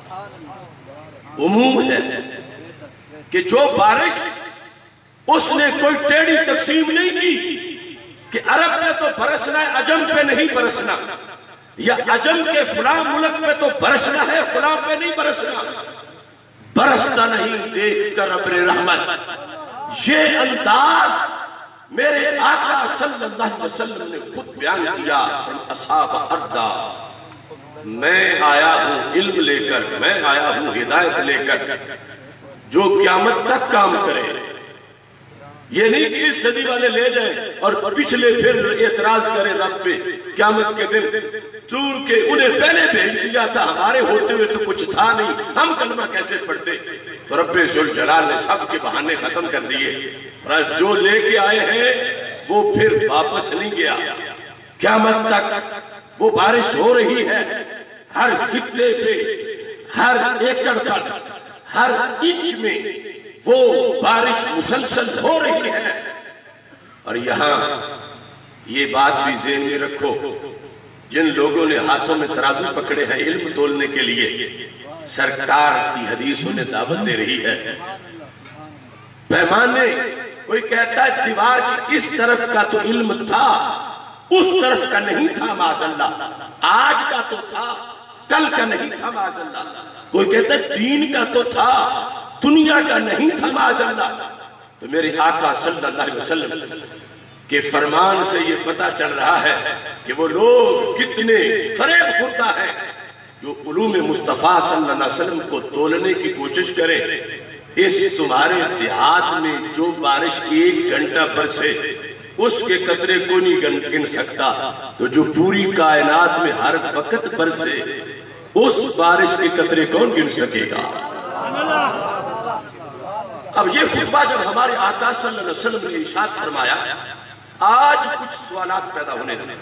عموم ہے کہ جو بارش اس نے کوئی ٹیڑھی تقسیم نہیں کی کہ عرب پہ تو برسنا ہے، عجم پہ نہیں برسنا، یا عجم کے فلاں ملک پہ تو برسنا ہے، فلاں پہ نہیں برسنا۔ برستا نہیں دیکھ کر ابر رحمت، یہ انداز میرے آقا صلی اللہ علیہ وسلم نے خود بیان کیا۔ اصحاب اردا، میں آیا ہوں علم لے کر، میں آیا ہوں ہدایت لے کر جو قیامت تک کام کرے۔ یہ نہیں کہ اس صدی والے لے جائیں اور پچھلے پھر اعتراض کریں رب پہ قیامت کے دن، دور کے انہیں پہلے بھیج دیا تھا، ہمارے ہوتے ہوئے تو کچھ تھا نہیں، ہم کلمہ کیسے پڑھتے؟ تو رب ذوالجلال نے سب کے بہانے ختم کر دیے، اور جو لے کے آئے ہیں وہ پھر واپس نہیں گیا۔ قیامت تک وہ بارش ہو رہی ہے، ہر خطے پہ، ہر ایکڑ پر، ہر انچ میں وہ بارش مسلسل ہو رہی ہے۔ اور یہاں یہ بات بھی ذہن میں رکھو، جن لوگوں نے ہاتھوں میں ترازو پکڑے ہیں علم تولنے کے لیے، سرکار کی حدیث انہیں دعوت دے رہی ہے۔ پیمانے، کوئی کہتا ہے دیوار کی اس طرف کا تو علم تھا، اس طرف کا نہیں تھا معاذ اللہ، آج کا تو تھا، کل کا نہیں تھا معاذ اللہ۔ کوئی کہتا ہے دین کا تو تھا، دنیا کا نہیں تھا معاذ اللہ۔ تو میرے آقا صلی اللہ علیہ وسلم کے فرمان سے یہ پتہ چل رہا ہے کہ وہ لوگ کتنے فریب خوردہ ہیں جو علوم مصطفیٰ صلی اللہ علیہ وسلم کو تولنے کی کوشش کریں۔ اس تمہارے دیہات میں جو بارش 1 گھنٹہ برسے اس کے قطرے کو نہیں گن سکتا، تو جو پوری کائنات میں ہر وقت برسے اس بارش کے قطرے کون گن سکے گا؟ اب یہ خطبہ جب ہمارے آقا صلی اللہ علیہ وسلم نے ارشاد فرمایا، آج کچھ سوالات پیدا ہونے تھے،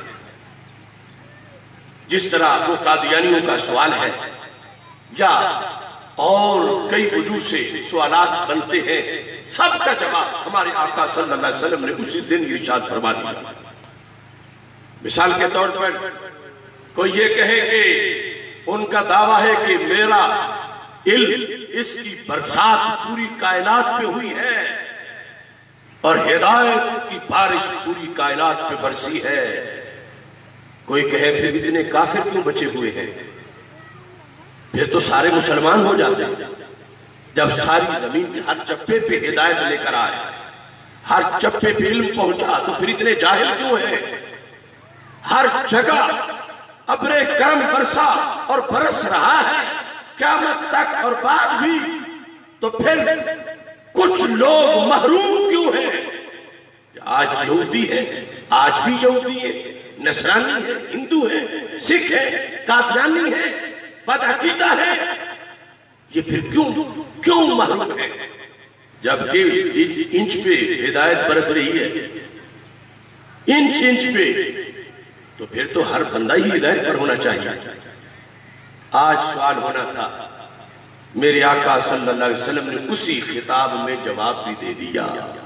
جس طرح وہ قادیانیوں کا سوال ہے یا اور کئی وجوہ سے سوالات بنتے ہیں، سب کا جواب ہمارے آقا صلی اللہ علیہ وسلم نے اسی دن ارشاد فرما دیا۔ مثال کے طور پر کوئی یہ کہے کہ ان کا دعویٰ ہے کہ میرا علم، اس کی برسات پوری کائنات پہ ہوئی ہے اور ہدایت کی بارش پوری کائنات پہ برسی ہے۔ کوئی کہے پھر اتنے کافر کیوں بچے ہوئے ہیں؟ پھر تو سارے مسلمان ہو جاتے ہیں۔ جب ساری زمین کے ہر چپے پہ ہدایت لے کر آئے، ہر چپے پہ علم پہنچا، تو پھر اتنے جاہل کیوں ہیں؟ ہر جگہ ابر کرم برسا اور برس رہا ہے قیامت تک اور بعد بھی، تو پھر کچھ لوگ محروم کیوں ہیں؟ آج یہودی ہے، آج بھی یہودی ہے، نصرانی ہے، ہندو ہے، سکھ ہے، قادیانی ہے، بدعقیدہ ہے، یہ پھر کیوں محروم ہے؟ جبکہ انچ پہ ہدایت برس رہی ہے، انچ پہ، تو پھر تو ہر بندہ ہی ہدایت پر ہونا چاہیے۔ آج سوال ہونا تھا، میرے آقا صلی اللہ علیہ وسلم نے اسی خطاب میں جواب بھی دے دیا۔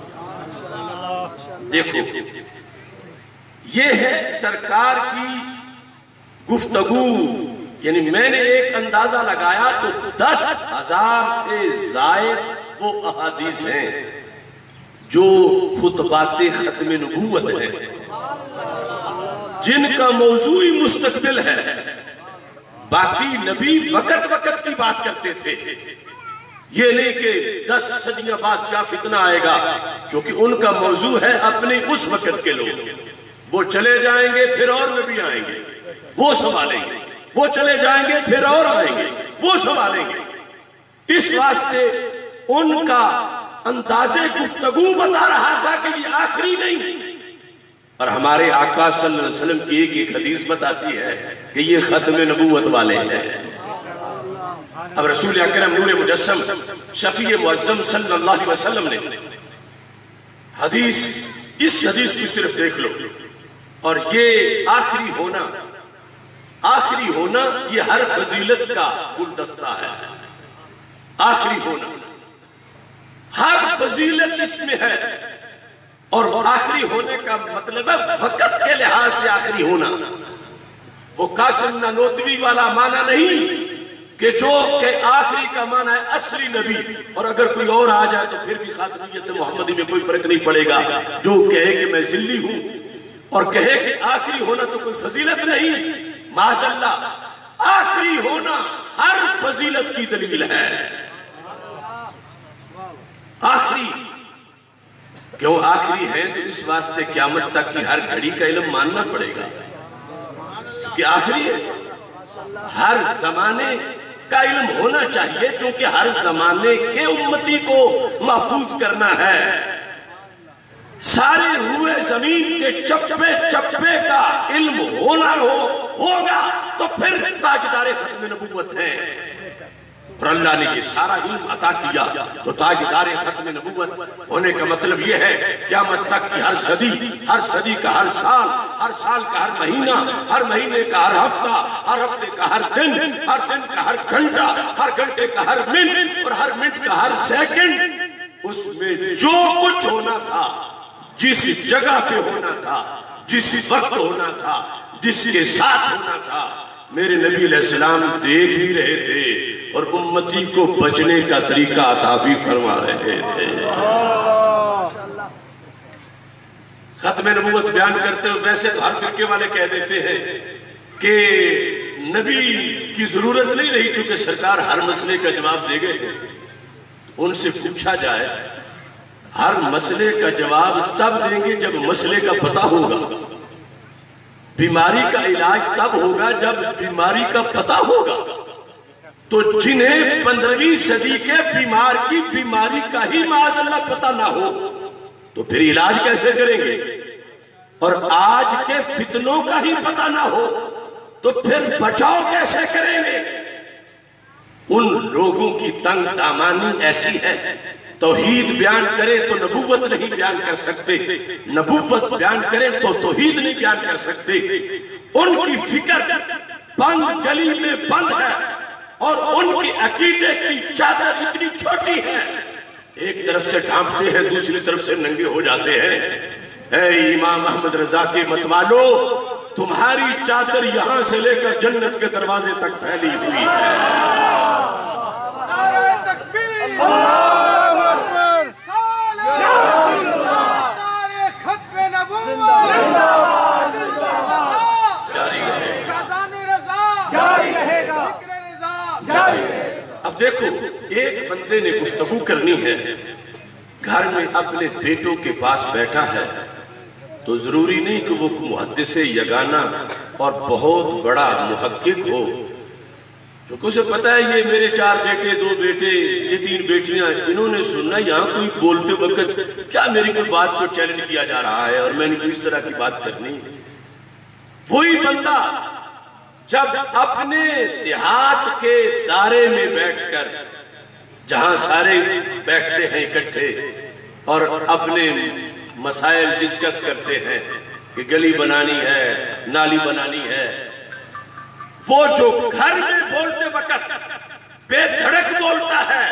دیکھو یہ ہے سرکار کی گفتگو، یعنی میں نے ایک اندازہ لگایا تو 10,000 سے زائد وہ احادیث ہیں جو خطبات ختم نبوت ہیں، جن کا موضوع مستقبل ہے۔ باقی نبی وقت وقت کی بات کرتے تھے، یہ نہیں کہ 10 صدیاں بعد کیا فتنہ آئے گا، کیونکہ ان کا موضوع ہے اپنے اس وقت کے لوگ۔ وہ چلے جائیں گے پھر اور نبی آئیں گے، وہ سنبھالیں گے، وہ چلے جائیں گے پھر اور آئیں گے، وہ سنبھالیں گے۔ اس واسطے ان کا انداز گفتگو بتا رہا تھا کہ یہ آخری نہیں، اور ہمارے آقا صلی اللہ علیہ وسلم کی ایک حدیث بتاتی ہے کہ یہ ختم نبوت والے ہیں۔ اب رسول اکرم نور مجسم شفیع معظم صلی اللہ علیہ وسلم نے اس حدیث کی صرف دیکھ لو، اور یہ آخری ہونا یہ ہر فضیلت کا گلدستہ ہے۔ آخری ہونا ہر فضیلت اس میں ہے، اور آخری ہونے کا مطلب ہے وقت کے لحاظ سے آخری ہونا۔ وہ قاسم نانوتوی والا معنی نہیں کہ جو کہ آخری کا معنی ہے اصلی نبی، اور اگر کوئی اور آ جائے تو پھر بھی خاتمیت محمدی میں کوئی فرق نہیں پڑے گا۔ جو کہے کہ میں ذلی ہوں اور کہے کہ آخری ہونا تو کوئی فضیلت نہیں، معاذ اللہ، آخری ہونا ہر فضیلت کی دلیل ہے۔ آخری کیوں آخری ہے؟ تو اس واسطے قیامت تک کی ہر گھڑی کا علم ماننا پڑے گا کہ آخری ہے۔ ہر زمانے کا علم ہونا چاہیے، چونکہ ہر زمانے کے امتی کو محفوظ کرنا ہے۔ سارے روئے زمین کے چپچپے کا علم ہوگا تو پھر تاجدار ختم نبوت ہیں۔ اور اللہ نے یہ سارا علم عطا کیا تو تاجدار ختم نبوت ہونے کا مطلب یہ ہے قیامت تک کی ہر صدی کا ہر سال کا ہر مہینہ، ہر مہینے کا ہر ہفتہ، ہر ہفتے کا ہر دن کا ہر گھنٹہ، ہر گھنٹے کا ہر منٹ، اور ہر منٹ کا ہر سیکنڈ، اس میں جو کچھ ہونا تھا، جس جگہ پہ ہونا تھا، جس وقت ہونا تھا، جس کے ساتھ ہونا تھا، میرے نبی علیہ السلام دیکھ بھی رہے تھے اور امتی کو بچنے کا طریقہ عطا بھی فرما رہے تھے۔ ختم نبوت بیان کرتے ہوئے ویسے ہر فرقے والے کہہ دیتے ہیں کہ نبی کی ضرورت نہیں رہی کیونکہ سرکار ہر مسئلے کا جواب دے گئے۔ ان سے پوچھا جائے ہر مسئلے کا جواب تب دیں گے جب مسئلے کا پتہ ہوگا، بیماری کا علاج تب ہوگا جب بیماری کا پتہ ہوگا۔ تو جنہیں 15ویں صدی کے بیمار کی بیماری کا ہی معاذ اللہ پتہ نہ ہو تو پھر علاج کیسے کریں گے؟ اور آج کے فتنوں کا ہی پتہ نہ ہو تو پھر بچاؤ کیسے کریں گے؟ ان لوگوں کی تنگ دامانی ایسی ہے، توحید بیان کرے تو نبوت نہیں بیان کر سکتے، نبوت بیان کرے تو توحید نہیں بیان کر سکتے۔ ان کی فکر بند گلی میں بند ہے، اور ان کی عقیدے کی چادر اتنی چھوٹی ہے، ایک طرف سے ڈھانپتے ہیں دوسری طرف سے ننگے ہو جاتے ہیں۔ اے امام احمد رضا کے متوالو، تمہاری چادر یہاں سے لے کر جنت کے دروازے تک پھیلی ہوئی ہے۔ اب دیکھو، ایک بندے نے گفتگو کرنی ہے، گھر میں اپنے بیٹوں کے پاس بیٹھا ہے، تو ضروری نہیں کہ وہ محدث یگانہ اور بہت بڑا محقق ہو، کیونکہ اسے پتا ہے یہ میرے 4 بیٹے 2 بیٹے یہ 3 بیٹیاں، انہوں نے سننا یہاں کوئی بولتے وقت کیا میری کوئی بات کو چیلنج کیا جا رہا ہے اور میں نے کوئی اس طرح کی بات کرنی۔ وہی بندہ جب اپنے دیہات کے دائرے میں بیٹھ کر، جہاں سارے بیٹھتے ہیں اکٹھے اور اپنے مسائل ڈسکس کرتے ہیں کہ گلی بنانی ہے، نالی بنانی ہے، وہ جو گھر میں بولتے وقت بے دھڑک بولتا ہے،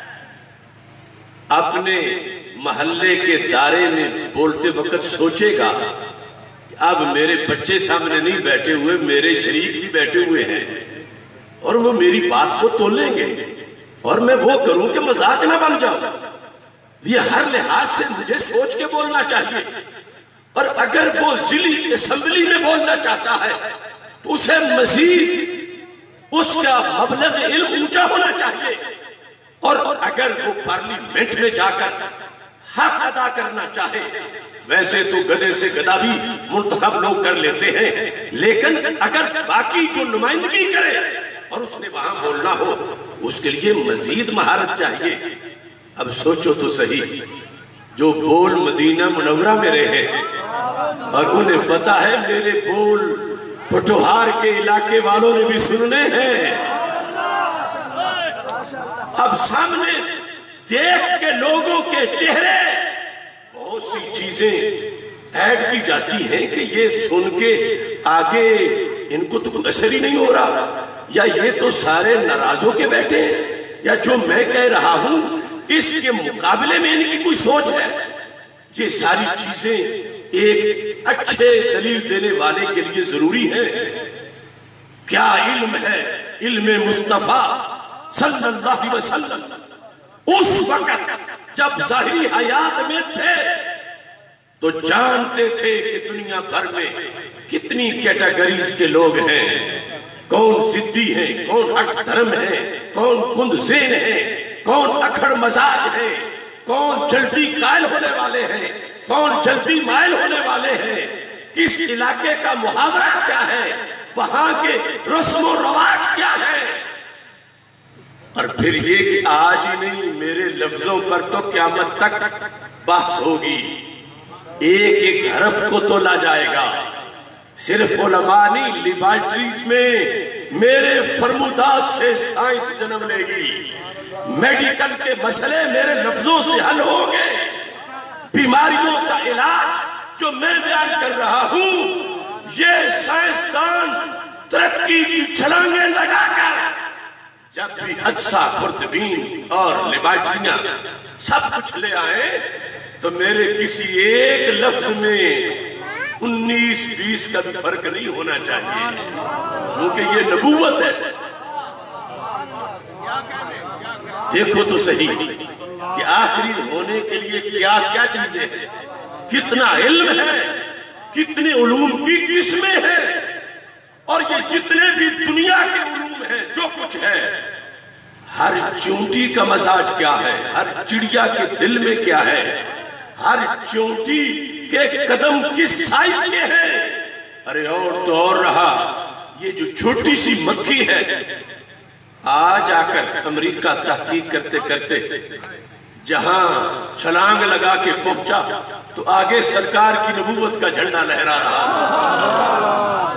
اپنے محلے کے دائرے میں بولتے وقت سوچے گا اب میرے بچے سامنے نہیں بیٹھے ہوئے، میرے شریک ہی بیٹھے ہوئے ہیں، اور وہ میری بات کو تولیں گے اور میں وہ کروں کہ مذاق نہ بن جاؤں. یہ ہر لحاظ سے مجھے سوچ کے بولنا چاہیے. اور اگر وہ ضلعی اسمبلی میں بولنا چاہتا ہے تو اسے مزید اس کا مبلغ علم اونچا ہونا چاہیے. اور اگر وہ پارلیمنٹ میں جا کر حق ادا کرنا چاہے، ویسے تو گدھے سے گدھا بھی منتخب لوگ کر لیتے ہیں، لیکن اگر باقی جو نمائندگی کرے اور اس نے وہاں بولنا ہو، اس کے لیے مزید مہارت چاہیے. اب سوچو تو صحیح، جو بول مدینہ منورہ میں رہے اور انہیں پتا ہے میرے بول پٹوہار کے علاقے والوں نے بھی سننے ہیں. اب سامنے دیکھ کے لوگوں کے چہرے بہت سی چیزیں ایڈ کی جاتی ہیں کہ یہ سن کے آگے ان کو تو کوئی اثر ہی نہیں ہو رہا، یا یہ تو سارے ناراض ہو کے بیٹھے ہیں، یا جو میں کہہ رہا ہوں اس کے مقابلے میں ان کی کوئی سوچ ہے. یہ ساری چیزیں ایک اچھے دلیل دینے والے کے لیے ضروری ہے. کیا علم ہے علم مصطفیٰ صلی اللہ علیہ وسلم. اس وقت جب ظاہری حیات میں تھے تو جانتے تھے کہ دنیا بھر میں کتنی کیٹیگریز کے لوگ ہیں، کون ضدی ہیں، کون ہٹ دھرم ہیں، کون کند ذہن ہیں، کون اکھڑ مزاج ہیں، کون جلدی قائل ہونے والے ہیں، کون جلدی مائل ہونے والے ہیں، کس علاقے کا محاورہ کیا ہے، وہاں کے رسم و رواج کیا ہے. اور پھر یہ کہ آج ہی نہیں، میرے لفظوں پر تو قیامت تک بحث ہوگی. ایک ایک حرف کو تولا جائے گا. صرف علماء نہیں، لیبارٹریز میں میرے فرمودات سے سائنس جنم لے گی. میڈیکل کے مسئلے میرے لفظوں سے حل ہوں گے. بیماریوں کا علاج جو میں بیان کر رہا ہوں، یہ سائنسدان ترقی کی چھلانگیں لگا کر جب بھی حدثہ خوردبین اور لیبارٹریاں سب کچھ لے آئے تو میرے کسی ایک لفظ میں 19-20 کا بھی فرق نہیں ہونا چاہیے، کیونکہ یہ نبوت ہے. دیکھو تو صحیح کہ آخری ہونے کے لیے کیا کیا چیزیں ہیں، کتنا علم ہے، کتنے علوم کی قسمیں ہیں، اور یہ جتنے بھی دنیا کے علوم ہیں جو کچھ ہے، ہر چونٹی کا مزاج کیا ہے، ہر چڑیا کے دل میں کیا ہے، ہر چونٹی کے قدم کس سائز کے ہیں. ارے اور تو اور رہا، یہ جو چھوٹی سی مکھی ہے، آج آ کر امریکہ تحقیق کرتے کرتے جہاں چھلانگ لگا کے پہنچا تو آگے سرکار کی نبوت کا جھنڈا لہرا رہا تھا.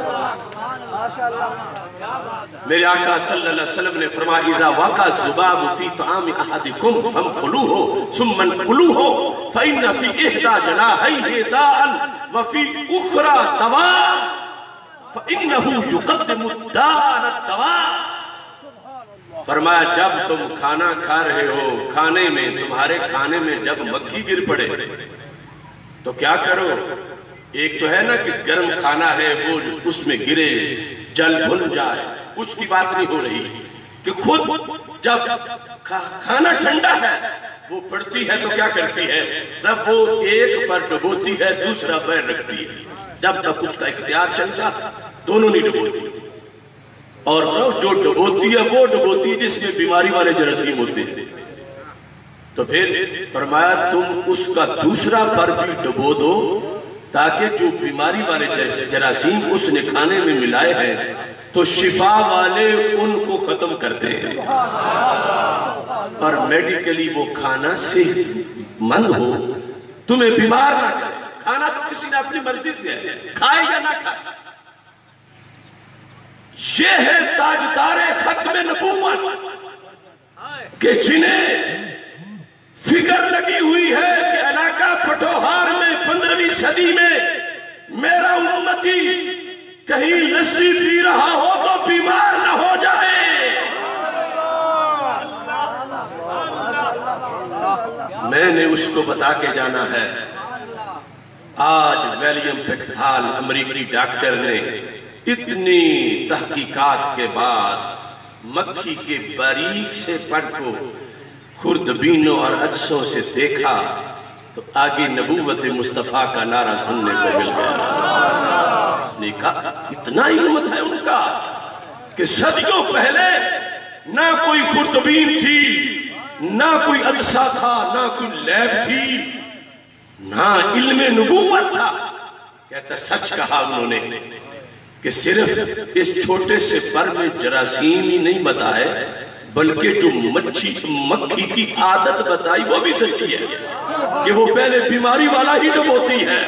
میرے آقا صلی اللہ علیہ وسلم نے فرمایا اذا وقع الذباب في طعام احدكم فانقلوه ثم انقلوه فان في احدى جناحيه داء وفي اخرى دواء فانه يقدم الداء الدواء. فرمایا جب تم کھانا کھا رہے ہو، کھانے میں تمہارے کھانے میں جب مکھی گر پڑے تو کیا کرو؟ ایک تو ہے نا کہ گرم کھانا ہے وہ اس میں گرے جل بھن جائے، اس کی بات نہیں ہو رہی کہ خود جب کھانا ٹھنڈا ہے وہ پڑتی ہے تو کیا کرتی ہے؟ جب وہ ایک پر ڈبوتی ہے دوسرا پیر رکھتی ہے، جب تک اس کا اختیار چلتا دونوں نہیں ڈبوتی. اور جو ڈبوتی ہے وہ ڈبوتی ہے جس میں بیماری والے جراثیم ہوتے ہیں. تو پھر فرمایا تم اس کا دوسرا پر بھی ڈبو دو تاکہ جو بیماری والے جراثیم اس نے کھانے میں ملائے ہیں تو شفا والے ان کو ختم کرتے ہیں. اور میڈیکلی وہ کھانا صحت مند ہو، تمہیں بیمار نہ کرے. کھانا تو کسی نے اپنی مرضی سے ہے، کھائے یا نہ کھائے. یہ ہے تاجدار ختم نبوت کہ جنہیں فکر لگی ہوئی ہے کہ علاقہ پٹوہار میں 15ویں صدی میں میرا امتی کہیں لسی پی رہا ہو تو بیمار نہ ہو جائے. میں نے اس کو بتا کے جانا ہے. آج ویلیم پیکتھال امریکی ڈاکٹر نے اتنی تحقیقات کے بعد مکھی کے باریک سے پر کو خردبینوں اور عدسوں سے دیکھا تو آگے نبوت مصطفیٰ کا نعرہ سننے کو مل گیا۔ اس نے کہا اتنا علم ہے ان کا کہ صدیوں پہلے نہ کوئی خردبین تھی، نہ کوئی عدسہ تھا، نہ کوئی لیب تھی، نہ علم نبوت تھا۔ کہتا سچ کہا انہوں نے کہ صرف اس چھوٹے سے پر میں جراثیم ہی نہیں بتائے بلکہ جو مکھی کی عادت بتائی وہ بھی سچی ہے کہ وہ پہلے بیماری والا ہی ڈبوتی ہے۔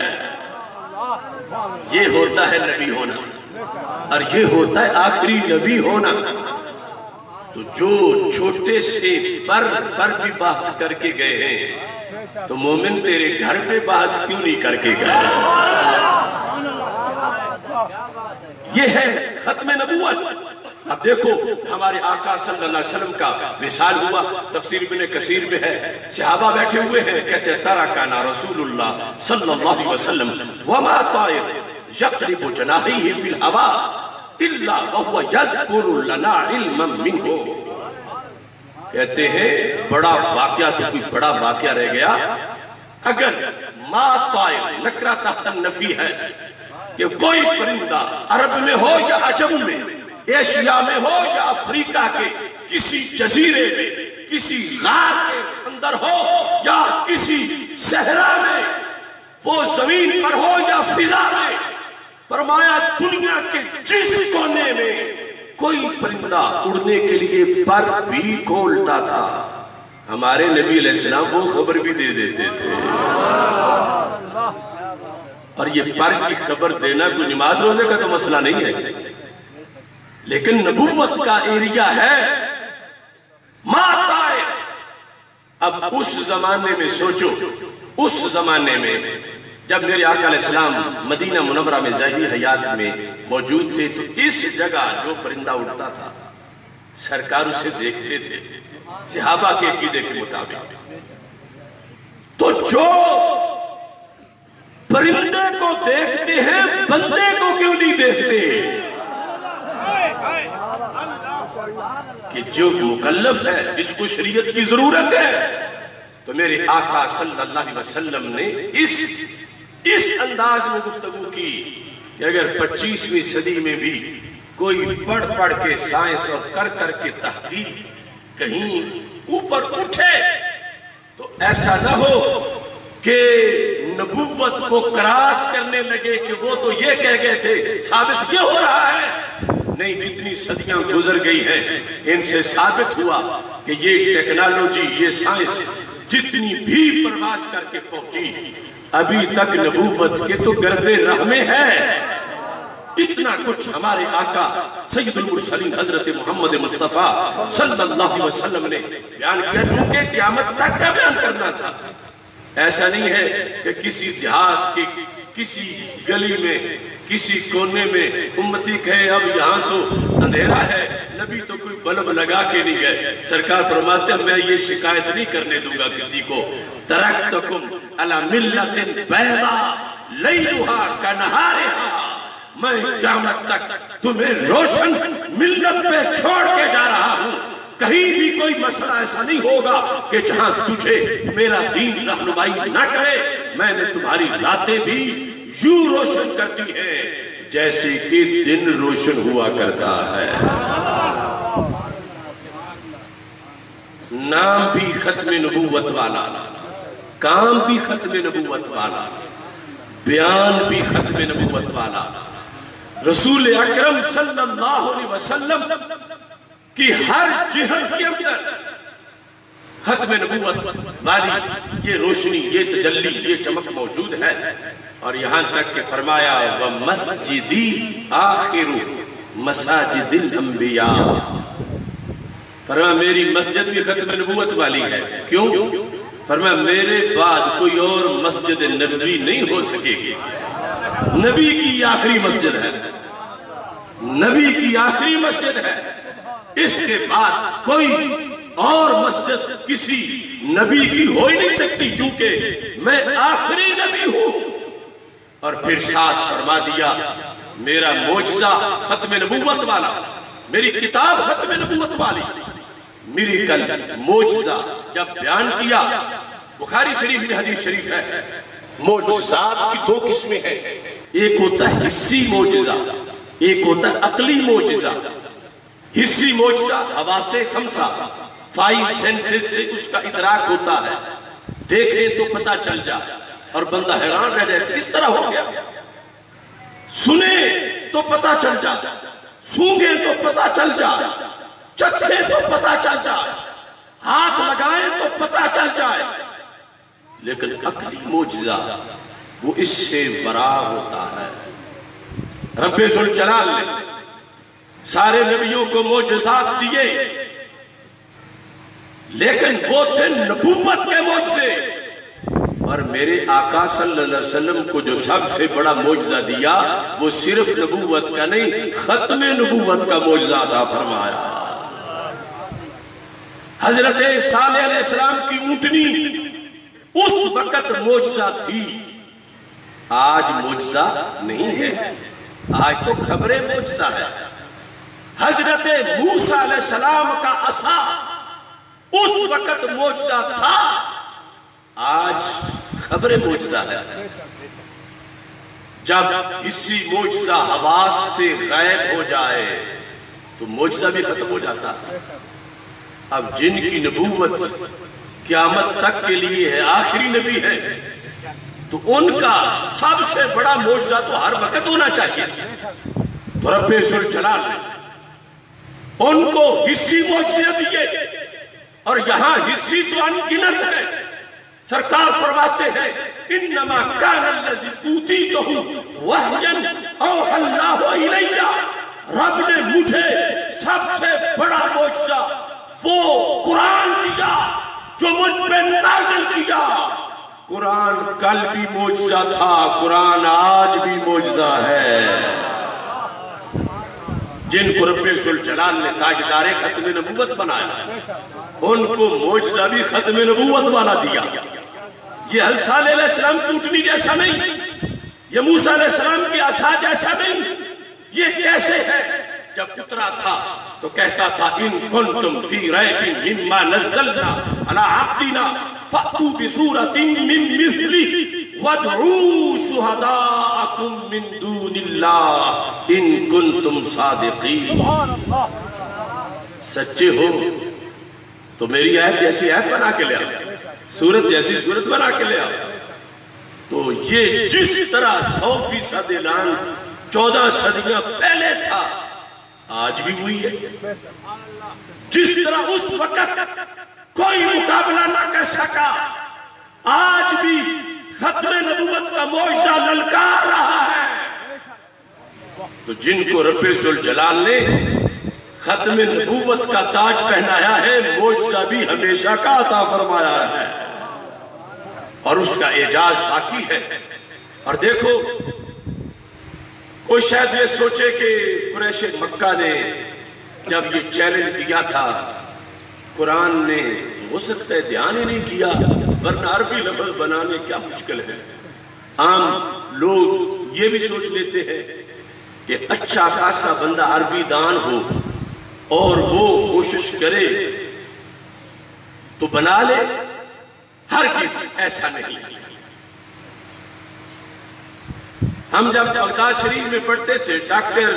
یہ ہوتا ہے نبی ہونا اور یہ ہوتا ہے آخری نبی ہونا۔ تو جو چھوٹے سے پر بھی بحث کر کے گئے ہیں تو مومن تیرے گھر پہ بحث کیوں نہیں کر کے گئے؟ یہ ہے ختم نبوت۔ اب دیکھو ہمارے آقا صلی اللہ علیہ وسلم کا مثال ہوا، تفسیر ابن کثیر میں ہے، صحابہ بیٹھے ہوئے ہیں، کہتے ہیں ترکنا رسول اللہ صلی اللہ علیہ وسلم وما طائر یقلب جناحیہ فی الہواء الا وہو یذکر لنا علما منہ۔ کہتے ہیں بڑا واقعہ تو کوئی بڑا واقعہ رہ گیا، اگر ما طائر نکرہ تحت النفی ہے کہ کوئی پرندہ عرب میں ہو یا عجم میں، ایشیا میں ہو یا افریقہ کے کسی جزیرے میں، کسی غار کے اندر ہو یا کسی صحرا میں، وہ زمین پر ہو یا فضا میں، فرمایا دنیا کے جس کونے میں کوئی پرندہ اڑنے کے لیے پر بھی کھولتا تھا، ہمارے نبی علیہ السلام وہ خبر بھی دے دیتے تھے۔ اور یہ پر کی خبر دینا کوئی نماز روزے کا تو مسئلہ نہیں ہے، لیکن نبوت کا ایریا ہے ما طائر۔ اب اس زمانے میں سوچو، اس زمانے میں جب میرے آقا علیہ السلام مدینہ منورہ میں ظاہری حیات میں موجود تھے تو اس جگہ جو پرندہ اڑتا تھا سرکار اسے دیکھتے تھے صحابہ کے عقیدے کے مطابق۔ تو جو پرندے کو دیکھتے ہیں بندے کو کیوں نہیں دیکھتے؟ کہ جو مکلف ہے اس کو شریعت کی ضرورت ہے۔ تو میرے آقا صلی اللہ علیہ وسلم نے اس انداز میں گفتگو کی کہ اگر 25ویں صدی میں بھی کوئی پڑھ کے سائنس اور کر کے تحقیق کہیں اوپر اٹھے تو ایسا نہ ہو کہ نبوت کو کراس کرنے لگے کہ وہ تو یہ کہہ گئے تھے، ثابت یہ ہو رہا ہے۔ نہیں، جتنی صدیاں گزر گئی ہیں ان سے ثابت ہوا کہ یہ ٹیکنالوجی، یہ سائنس جتنی بھی پرواز کر کے پہنچی ابھی تک نبوت کے تو گردے راہ میں ہے۔ اتنا کچھ ہمارے آقا سید المرسلین حضرت محمد مصطفیٰ صلی اللہ علیہ وسلم نے بیان کیا، چونکہ قیامت تک کا بیان کرنا تھا۔ ایسا نہیں ہے کہ کسی دیہات کی کسی گلی میں کسی کونے میں امتی کہے اب یہاں تو اندھیرا ہے، نبی تو کوئی بلب لگا کے نہیں گئے۔ سرکار فرماتے ہیں میں یہ شکایت نہیں کرنے دوں گا کسی کو، ترکتکم علی ملت بیضاء لیلھا کنہارھا، میں قیامت تک تمہیں روشن ملت پہ چھوڑ کے جا رہا ہوں۔ کہیں بھی کوئی مسئلہ ایسا نہیں ہوگا کہ جہاں تجھے میرا دین رہنمائی نہ کرے۔ میں نے تمہاری راتیں بھی یوں روشن کرتی ہیں جیسے کہ دن روشن ہوا کرتا ہے۔ نام بھی ختم نبوت والا، کام بھی ختم نبوت والا، بیان بھی ختم نبوت والا۔ رسول اکرم صلی اللہ علیہ وسلم کی ہر جہت کے اندر ختم نبوت والی یہ روشنی، یہ تجلی، یہ چمک موجود ہے۔ اور یہاں تک کہ فرمایا وَمَسْجِدِي آخِرُ مَسَاجِدِ الْأَنْبِيَاءِ، فرمایا میری مسجد بھی ختم نبوت والی ہے۔ کیوں؟ فرمایا میرے بعد کوئی اور مسجد نبوی نہیں ہو سکے گی، نبی کی آخری مسجد ہے، نبی کی آخری مسجد ہے۔ اس کے بعد کوئی اور مسجد کسی نبی کی ہو ہی نہیں سکتی چونکہ میں آخری نبی ہوں۔ اور پھر ساتھ فرما دیا میرا معجزہ ختم نبوت والا، میری کتاب ختم نبوت والی میریکل معجزہ جب بیان کیا، بخاری شریف میں حدیث شریف ہے معجزات کی دو قسمیں ہیں، ایک ہوتا ہے حسی معجزہ، ایک ہوتا ہے عقلی معجزہ۔ حسی معجزہ حواس خمسہ 5 سینسز سے اس کا ادراک ہوتا ہے، دیکھیں تو پتہ چل جائے اور بندہ حیران رہ جائے کہ اس طرح ہو گیا۔ سنیں تو پتہ چل جائے، سونگیں تو پتہ چل جائے، چکھیں تو پتہ چل جائے، ہاتھ لگائیں تو پتہ چل جائے۔ لیکن عقلی معجزہ وہ اس سے برا ہوتا ہے۔ رب ذوالجلال نے سارے نبیوں کو معجزات دیے، لیکن وہ تھے نبوت کے معجزے، اور میرے آقا صلی اللہ علیہ وسلم کو جو سب سے بڑا معجزہ دیا وہ صرف نبوت کا نہیں، ختم نبوت کا معجزہ عطا فرمایا۔ حضرت صالح علیہ السلام کی اونٹنی اس وقت معجزہ تھی، آج معجزہ نہیں ہے، آج تو خبر معجزہ ہے۔ حضرت موسیٰ علیہ السلام کا عصا اس وقت معجزہ تھا، آج خبر معجزہ ہے۔ جب حسی معجزہ حواس سے غائب ہو جائے تو معجزہ بھی ختم ہو جاتا ہے۔ اب جن کی نبوت قیامت تک کے لیے ہے، آخری نبی ہے، تو ان کا سب سے بڑا معجزہ تو ہر وقت ہونا چاہیے۔ تو رب ذوالجلال نے ان کو حسی معجزے دیے، اور یہاں حسی تو انگنت ہے۔ سرکار فرماتے ہیں انما کان الذی اوتیتہ وحیا اوحی اللہ الی، رب نے مجھے سب سے بڑا معجزہ وہ قرآن دیا جو مجھ پہ نازل کیا۔ قرآن کل بھی معجزہ تھا، قرآن آج بھی معجزہ ہے۔ جن کو رب ذوالجلال نے تاجدار ختم نبوت بنایا، ان کو معجزہ بھی ختم نبوت والا دیا۔ یہ حضرت صالح علیہ السلام کی اونٹنی جیسا نہیں، یہ موسیٰ علیہ السلام کی عصا جیسا نہیں۔ یہ کیسے ہے؟ جب اترا تھا تو کہتا تھا ان کنتم فی ریب مما نزلنا علی عبدنا فأتوا بسورۃ من مثلہ وادعوا شہداءکم من دون اللہ ان کنتم صادقین۔ سچے ہو تو میری آیت جیسی آیت بنا کے لے آؤ، سورت جیسی سورت بنا کے لے آؤ۔ تو یہ جس طرح 100% اعلان 14 صدیاں پہلے تھا، آج بھی ہوئی ہے۔ جس طرح اس وقت کوئی مقابلہ نہ کر سکا، آج بھی ختم نبوت کا معجزہ للکار رہا ہے۔ تو جن کو رب ذوالجلال نے ختم نبوت کا تاج پہنایا ہے، معجزہ بھی ہمیشہ کا عطا فرمایا ہے، اور اس کا اعجاز باقی ہے۔ اور دیکھو، کوئی شاید یہ سوچے کہ قریش مکہ نے جب یہ چیلنج کیا تھا، قرآن نے ہو سکتا ہے دھیان ہی نہیں کیا، ورنہ عربی لفظ بنانے کیا مشکل ہے۔ عام لوگ یہ بھی سوچ لیتے ہیں کہ اچھا خاصا بندہ عربی دان ہو اور وہ کوشش کرے تو بنا لے، ہرگز ایسا نہیں۔ ہم جب بغداد شریف میں پڑھتے تھے، ڈاکٹر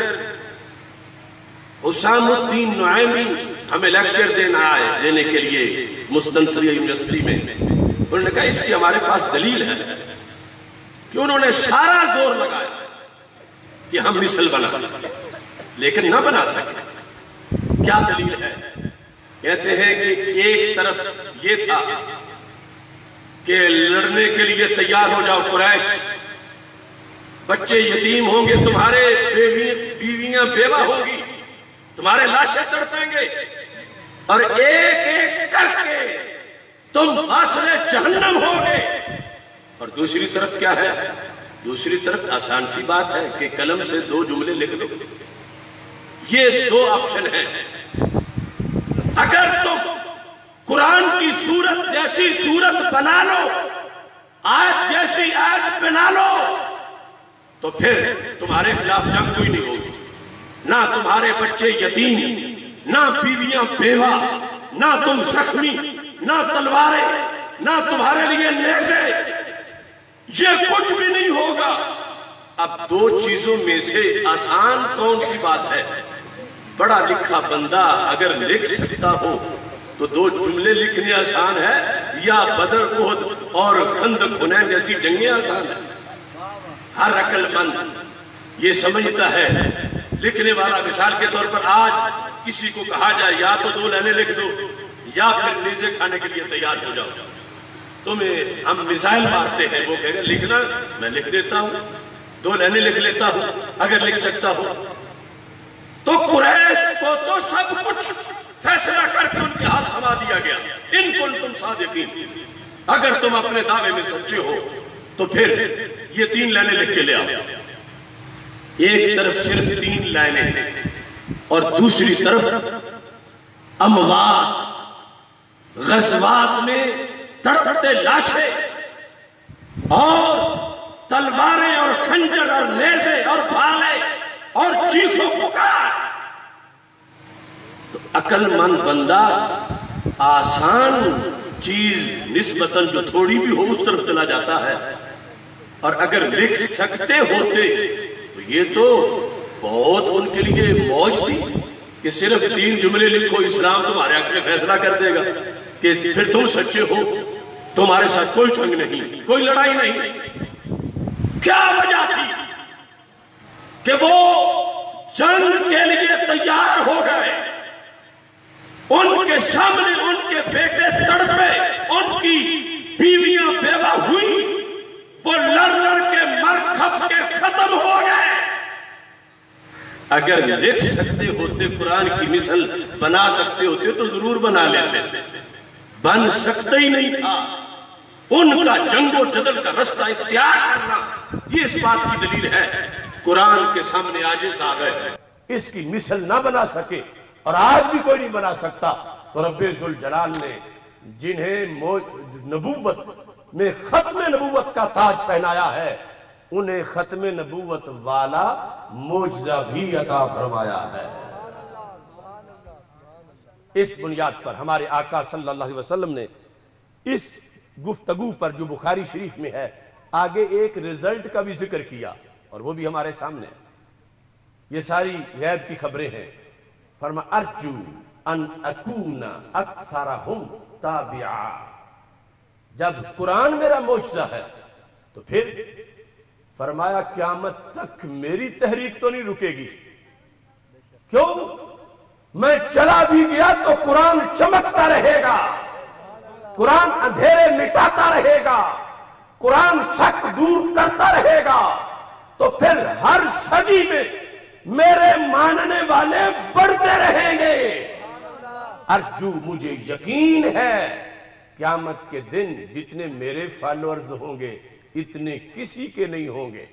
حسام الدین نعیمی ہمیں لیکچر دینے کے لیے مستنصریہ یونیورسٹی میں، انہوں نے کہا اس کی ہمارے پاس دلیل ہے، کہ انہوں نے سارا زور لگایا کہ ہم مثل بنا لیکن نہ بنا سکتے۔ کیا دلیل ہے؟ کہتے ہیں کہ ایک طرف یہ تھا کہ لڑنے کے لیے تیار ہو جاؤ قریش، بچے یتیم ہوں گے تمہارے، بیویاں بیوہ ہوں گی، تمہارے لاشیں تڑپیں گے، اور ایک ایک کر کے تم فاصلے جہنم ہوگے۔ اور دوسری طرف کیا ہے؟ دوسری طرف آسان سی بات ہے کہ قلم سے 2 جملے لکھ دو۔ یہ 2 آپشن ہیں۔ اگر تم قرآن کی سورت جیسی سورت بنا لو، آیت جیسی آیت بنا لو، تو پھر تمہارے خلاف جنگ کوئی نہیں ہوگی۔ نہ تمہارے بچے یتیم، نہ بیویاں بیوہ، نہ تم زخمی، نہ تلواریں، نہ تمہارے لیے نیزے، یہ کچھ بھی نہیں ہوگا۔ اب دو چیزوں میں سے آسان کون سی بات ہے؟ پڑھا لکھا بندہ اگر لکھ سکتا ہو تو دو جملے لکھنے آسان ہے، یا بدر احد اور خندق حنین جیسی جنگیں آسان ہیں؟ ہر عقل مند یہ سمجھتا ہے۔ لکھنے والا مثال کے طور پر آج کسی کو کہا جائے یا تو دو لائنیں لکھ دو یا پھر نیزے کھانے کے لیے تیار ہو جاؤ، تمہیں ہم میزائل مارتے ہیں، وہ کہے گا لکھنا، میں لکھ دیتا ہوں، دو لائنیں لکھ لیتا ہوں اگر لکھ سکتا ہوں۔ تو قریش کو تو سب کچھ فیصلہ کر کے ان کے ہاتھ تھما دیا گیا، ان کنتم صادقین، اگر تم اپنے دعوے میں سچے ہو تو پھر یہ 3 لائنیں لکھ کے لے آؤ۔ ایک طرف صرف 3 لائنیں اور دوسری طرف اموات، غزوات میں تڑپتے لاشیں اور تلواریں اور خنجر اور نیزے اور بھالے اور چیخ و پکار۔ تو عقل مند بندہ آسان چیز نسبتاً جو تھوڑی بھی ہو اس طرف چلا جاتا ہے، اور اگر لکھ سکتے ہوتے تو یہ تو بہت ان کے لیے موج تھی کہ صرف 3 جملے لکھو، اسلام تمہارے حق میں فیصلہ کر دے گا کہ پھر تم سچے ہو، تمہارے ساتھ کوئی جنگ نہیں، کوئی لڑائی نہیں۔ کیا وجہ تھی کہ وہ جنگ کے لیے تیار ہو گئے؟ ان کے سامنے ان کے بیٹے تڑپے، ان کی بیویاں بیوہ ہوئی، وہ لڑ لڑ کے مر کھپ کے ختم ہو گئے۔ اگر لکھ سکتے ہوتے، قرآن کی مثل بنا سکتے ہوتے تو ضرور بنا لیتے، بن سکتے ہی نہیں تھا۔ ان کا جنگ و جدل کا رستہ اختیار کرنا یہ اس بات کی دلیل ہے قرآن کے سامنے عاجز آ گئے، اس کی مثل نہ بنا سکے اور آج بھی کوئی نہیں بنا سکتا۔ تو رب ذوالجلال نے جنہیں نبوت میں ختم نبوت کا تاج پہنایا ہے، انہیں ختم نبوت والا معجزہ بھی عطا فرمایا ہے۔ اس بنیاد پر ہمارے آقا صلی اللہ علیہ وسلم نے اس گفتگو پر جو بخاری شریف میں ہے آگے ایک رزلٹ کا بھی ذکر کیا، اور وہ بھی ہمارے سامنے ہے۔ یہ ساری غیب کی خبریں ہیں۔ فرما ارجو ان اکون اکثرہم تابعا، جب قرآن میرا معجزہ ہے تو پھر فرمایا قیامت تک میری تحریک تو نہیں رکے گی۔ کیوں؟ میں چلا بھی گیا تو قرآن چمکتا رہے گا، قرآن اندھیرے مٹاتا رہے گا، قرآن شک دور کرتا رہے گا، تو پھر ہر صدی میں میرے ماننے والے بڑھتے رہیں گے۔ ارجو مجھے یقین ہے قیامت کے دن جتنے میرے فالورز ہوں گے اتنے کسی کے نہیں ہوں گے۔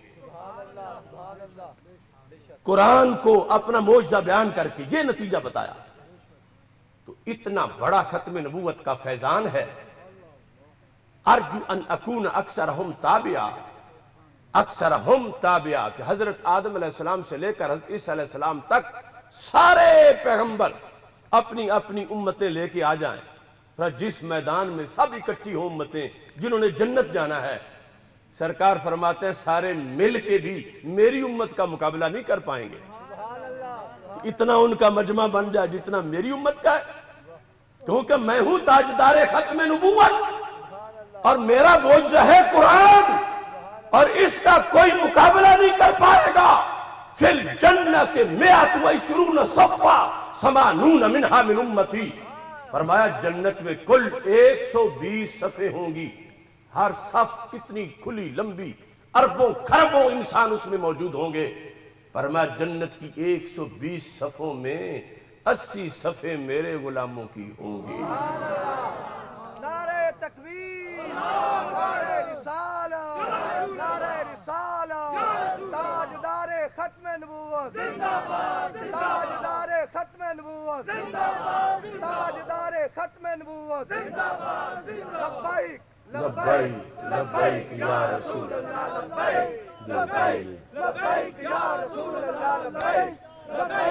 قرآن کو اپنا معجزہ بیان کر کے یہ نتیجہ بتایا، تو اتنا بڑا ختم نبوت کا فیضان ہے۔ ارجو ان اکون اکثرہم تابعا، اکثرہم تابعا کہ حضرت آدم علیہ السلام سے لے کر حضرت عیسیٰ علیہ السلام تک سارے پیغمبر اپنی اپنی امتیں لے کے آ جائیں، جس میدان میں سب اکٹھی ہوں امتیں جنہوں نے جنت جانا ہے، سرکار فرماتے ہیں سارے مل کے بھی میری امت کا مقابلہ نہیں کر پائیں گے۔ اتنا ان کا مجمع بن جائے جتنا میری امت کا ہے، کیونکہ میں ہوں تاجدار ختم نبوت اور میرا معجزہ ہے قرآن، اور اس کا کوئی مقابلہ نہیں کر پائے گا۔ فی الجنت 120 صفا 80 منہا من امتی، فرمایا جنت میں کل 120 صفیں ہوں گی، ہر صف اتنی کھلی لمبی، اربوں کھربوں انسان اس میں موجود ہوں گے۔ فرمایا جنت کی 120 صفوں میں 80 صفیں میرے غلاموں کی ہوں گی۔ نعرہ تکبیر، نعرہ رسالت، نعرہ رسالت، تاجدار ختم نبوت زندہ باد، تاجدار ختم نبوت زندہ باد، تاجدار ختم نبوت زندہ باد، لبیک لبیک لبیک یا رسول اللہ، لبیک لبیک لبیک یا رسول اللہ، لبیک لبیک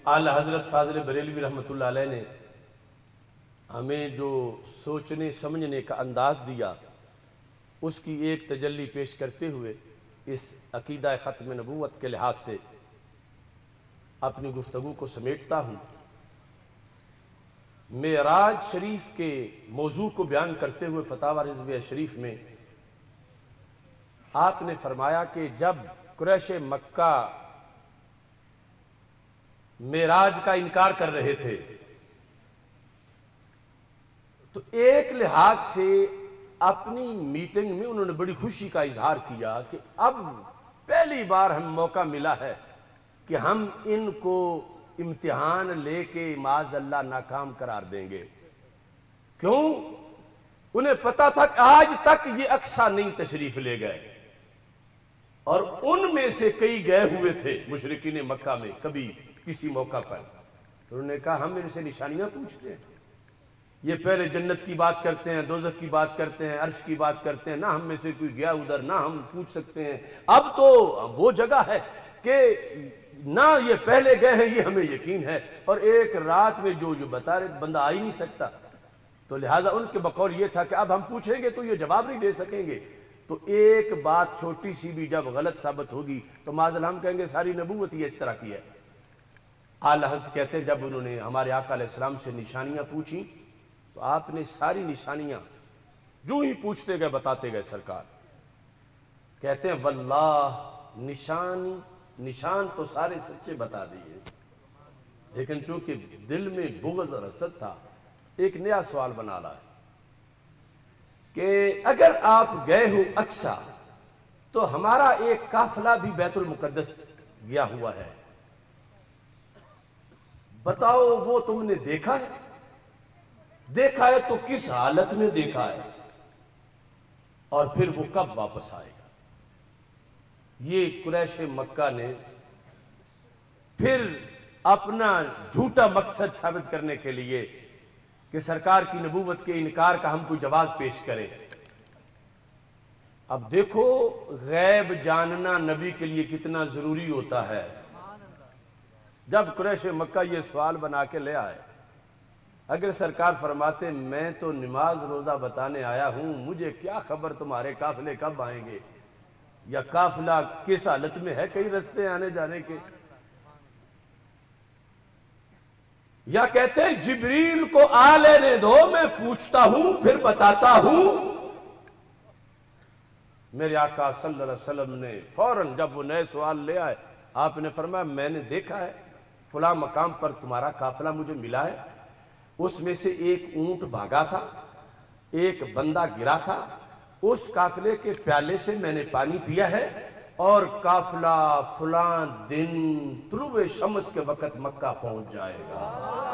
اعلی حضرت فاضل بریلوی رحمۃ اللہ علیہ نے ہمیں جو سوچنے سمجھنے کا انداز دیا اس کی ایک تجلی پیش کرتے ہوئے اس عقیدہ ختم نبوت کے لحاظ سے اپنی گفتگو کو سمیٹتا ہوں۔ معراج شریف کے موضوع کو بیان کرتے ہوئے فتاوی رضویہ شریف میں آپ نے فرمایا کہ جب قریش مکہ معراج کا انکار کر رہے تھے تو ایک لحاظ سے اپنی میٹنگ میں انہوں نے بڑی خوشی کا اظہار کیا کہ اب پہلی بار ہم موقع ملا ہے کہ ہم ان کو امتحان لے کے معاذ اللہ ناکام قرار دیں گے۔ کیوں؟ انہیں پتا تھا کہ آج تک یہ اقصیٰ نہیں تشریف لے گئے، اور ان میں سے کئی گئے ہوئے تھے مشرکین مکہ میں کبھی کسی موقع پر، تو انہوں نے کہا ہم ان سے نشانیاں پوچھتے ہیں، یہ پہلے جنت کی بات کرتے ہیں، دوزخ کی بات کرتے ہیں، عرش کی بات کرتے ہیں، نہ ہم میں سے کوئی گیا ادھر، نہ ہم پوچھ سکتے ہیں۔ اب تو وہ جگہ ہے کہ نہ یہ پہلے گئے ہیں یہ ہمیں یقین ہے، اور ایک رات میں جو بتا رہے بندہ آ ہی نہیں سکتا، تو لہٰذا ان کے بقول یہ تھا کہ اب ہم پوچھیں گے تو یہ جواب نہیں دے سکیں گے، تو ایک بات چھوٹی سی بھی جب غلط ثابت ہوگی تو معاذ اللہ ہم کہیں گے ساری نبوت یہ اس طرح کی ہے۔ اعلیٰ حضرت کہتے ہیں جب انہوں نے ہمارے آقا علیہ السلام سے نشانیاں پوچھیں تو آپ نے ساری نشانیاں جو ہی پوچھتے گئے بتاتے گئے سرکار۔ کہتے ہیں واللہ نشان تو سارے سچے بتا دیے، لیکن چونکہ دل میں بغض اور حسد تھا ایک نیا سوال بنا لا ہے کہ اگر آپ گئے ہو اقصیٰ تو ہمارا ایک قافلہ بھی بیت المقدس گیا ہوا ہے، بتاؤ وہ تم نے دیکھا ہے؟ دیکھا ہے تو کس حالت میں دیکھا ہے، اور پھر وہ کب واپس آئے گا؟ یہ قریش مکہ نے پھر اپنا جھوٹا مقصد ثابت کرنے کے لیے کہ سرکار کی نبوت کے انکار کا ہم کوئی جواز پیش کریں۔ اب دیکھو غیب جاننا نبی کے لیے کتنا ضروری ہوتا ہے۔ جب قریش مکہ یہ سوال بنا کے لے آئے، اگر سرکار فرماتے میں تو نماز روزہ بتانے آیا ہوں، مجھے کیا خبر تمہارے قافلے کب آئیں گے یا قافلہ کس حالت میں ہے، کئی رستے آنے جانے کے، یا کہتے ہیں جبریل کو آ لینے دو میں پوچھتا ہوں پھر بتاتا ہوں۔ میرے آقا صلی اللہ علیہ وسلم نے فوراً جب وہ نئے سوال لے آئے آپ نے فرمایا میں نے دیکھا ہے فلاں مقام پر تمہارا قافلہ مجھے ملا ہے، اس میں سے ایک اونٹ بھاگا تھا، ایک بندہ گرا تھا، اس قافلے کے پیالے سے میں نے پانی پیا ہے، اور قافلہ فلاں دن طلوع شمس کے وقت مکہ پہنچ جائے گا۔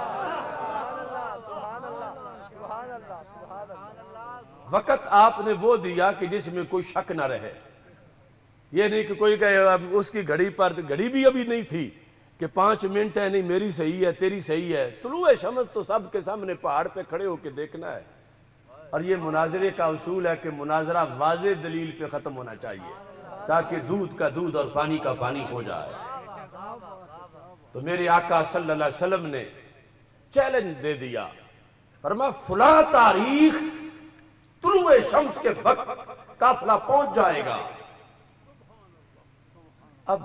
وقت آپ نے وہ دیا کہ جس میں کوئی شک نہ رہے، یہ نہیں کہ کوئی کہے اس کی گھڑی پر، گھڑی بھی ابھی نہیں تھی کہ 5 منٹ ہے، نہیں میری صحیح ہے تیری صحیح ہے، طلوع شمس تو سب کے سامنے پہاڑ پہ کھڑے ہو کے دیکھنا ہے۔ اور یہ مناظرے کا اصول ہے کہ مناظرہ واضح دلیل پہ ختم ہونا چاہیے تاکہ دودھ کا دودھ اور پانی کا پانی ہو جائے۔ تو میرے آقا صلی اللہ علیہ وسلم نے چیلنج دے دیا، فرمایا فلاں تاریخ طلوع شمس کے وقت قافلہ پہنچ جائے گا۔ اب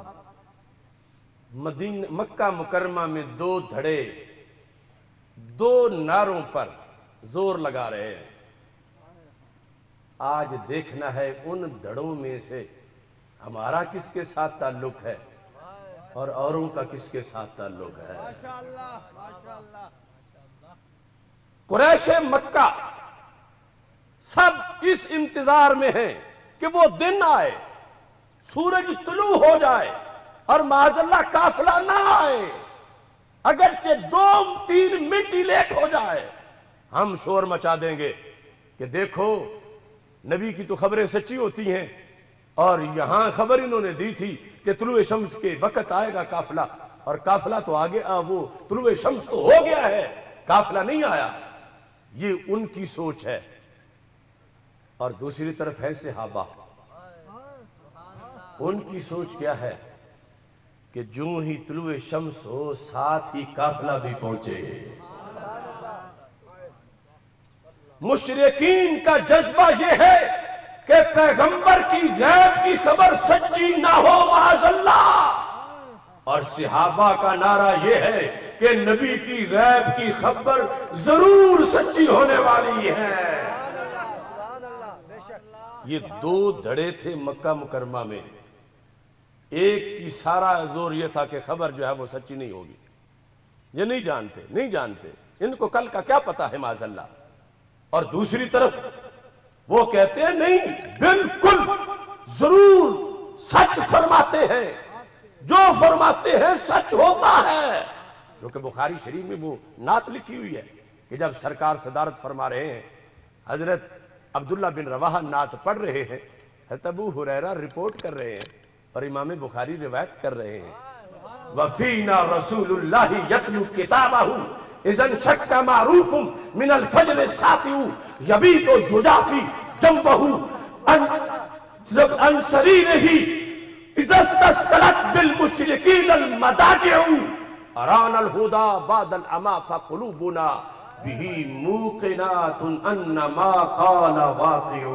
مکہ مکرمہ میں 2 دھڑے 2 نعروں پر زور لگا رہے ہیں۔ آج دیکھنا ہے ان دھڑوں میں سے ہمارا کس کے ساتھ تعلق ہے اور اوروں کا کس کے ساتھ تعلق ہے۔ قریش مکہ سب اس انتظار میں ہیں کہ وہ دن آئے، سورج طلوع ہو جائے اور معاذ اللہ قافلہ نہ آئے، اگرچہ 2-3 منٹ ہی لیٹ ہو جائے، ہم شور مچا دیں گے کہ دیکھو نبی کی تو خبریں سچی ہوتی ہیں، اور یہاں خبر انہوں نے دی تھی کہ طلوع شمس کے وقت آئے گا قافلہ، اور قافلہ تو آگے وہ طلوع شمس تو ہو گیا ہے، قافلہ نہیں آیا۔ یہ ان کی سوچ ہے، اور دوسری طرف ہے صحابہ، ان کی سوچ کیا ہے کہ جو ہی طلوع شمس ہو ساتھ ہی قافلہ بھی پہنچے۔ مشرکین کا جذبہ یہ ہے کہ پیغمبر کی غیب کی خبر سچی نہ ہو معاذ اللہ، اور صحابہ کا نعرہ یہ ہے کہ نبی کی غیب کی خبر ضرور سچی ہونے والی ہے۔ یہ دو دھڑے تھے مکہ مکرمہ میں، ایک کی سارا زور یہ تھا کہ خبر جو ہے وہ سچی نہیں ہوگی، یہ نہیں جانتے ان کو کل کا کیا پتا ہے معاذ اللہ، اور دوسری طرف وہ کہتے ہیں نہیں بالکل ضرور سچ فرماتے ہیں، جو فرماتے ہیں سچ ہوتا ہے، جو کہ بخاری شریف میں وہ نعت لکھی ہوئی ہے کہ جب سرکار صدارت فرما رہے ہیں، حضرت عبداللہ بن رواحہ نعت پڑھ رہے ہیں، حضرت ابو ہریرہ رپورٹ کر رہے ہیں اور امام بخاری روایت کر رہے ہیں، وَفِينَا رَسُولُ اللَّهِ يَتْلُو كِتَابَهُ اِذَنْ شَكَّ مَعْرُوفٌ مِنَ الْفَجْرِ السَّاطِعُ يَبِيتُ يُجَافِي جَنْبَهُ عَنْ سَرِيرِهِ اِذَا اسْتَسْقَلَتْ بِالْمُشْرِكِينَ الْمَضَاجِعُ أَرَانَا الْهُدَى بَعْدَ الْعَمَى فَقُلُوبُنَا بِهِ مُوقِنَاتٌ أَنَّ مَا قَالَ وَاقِعُ۔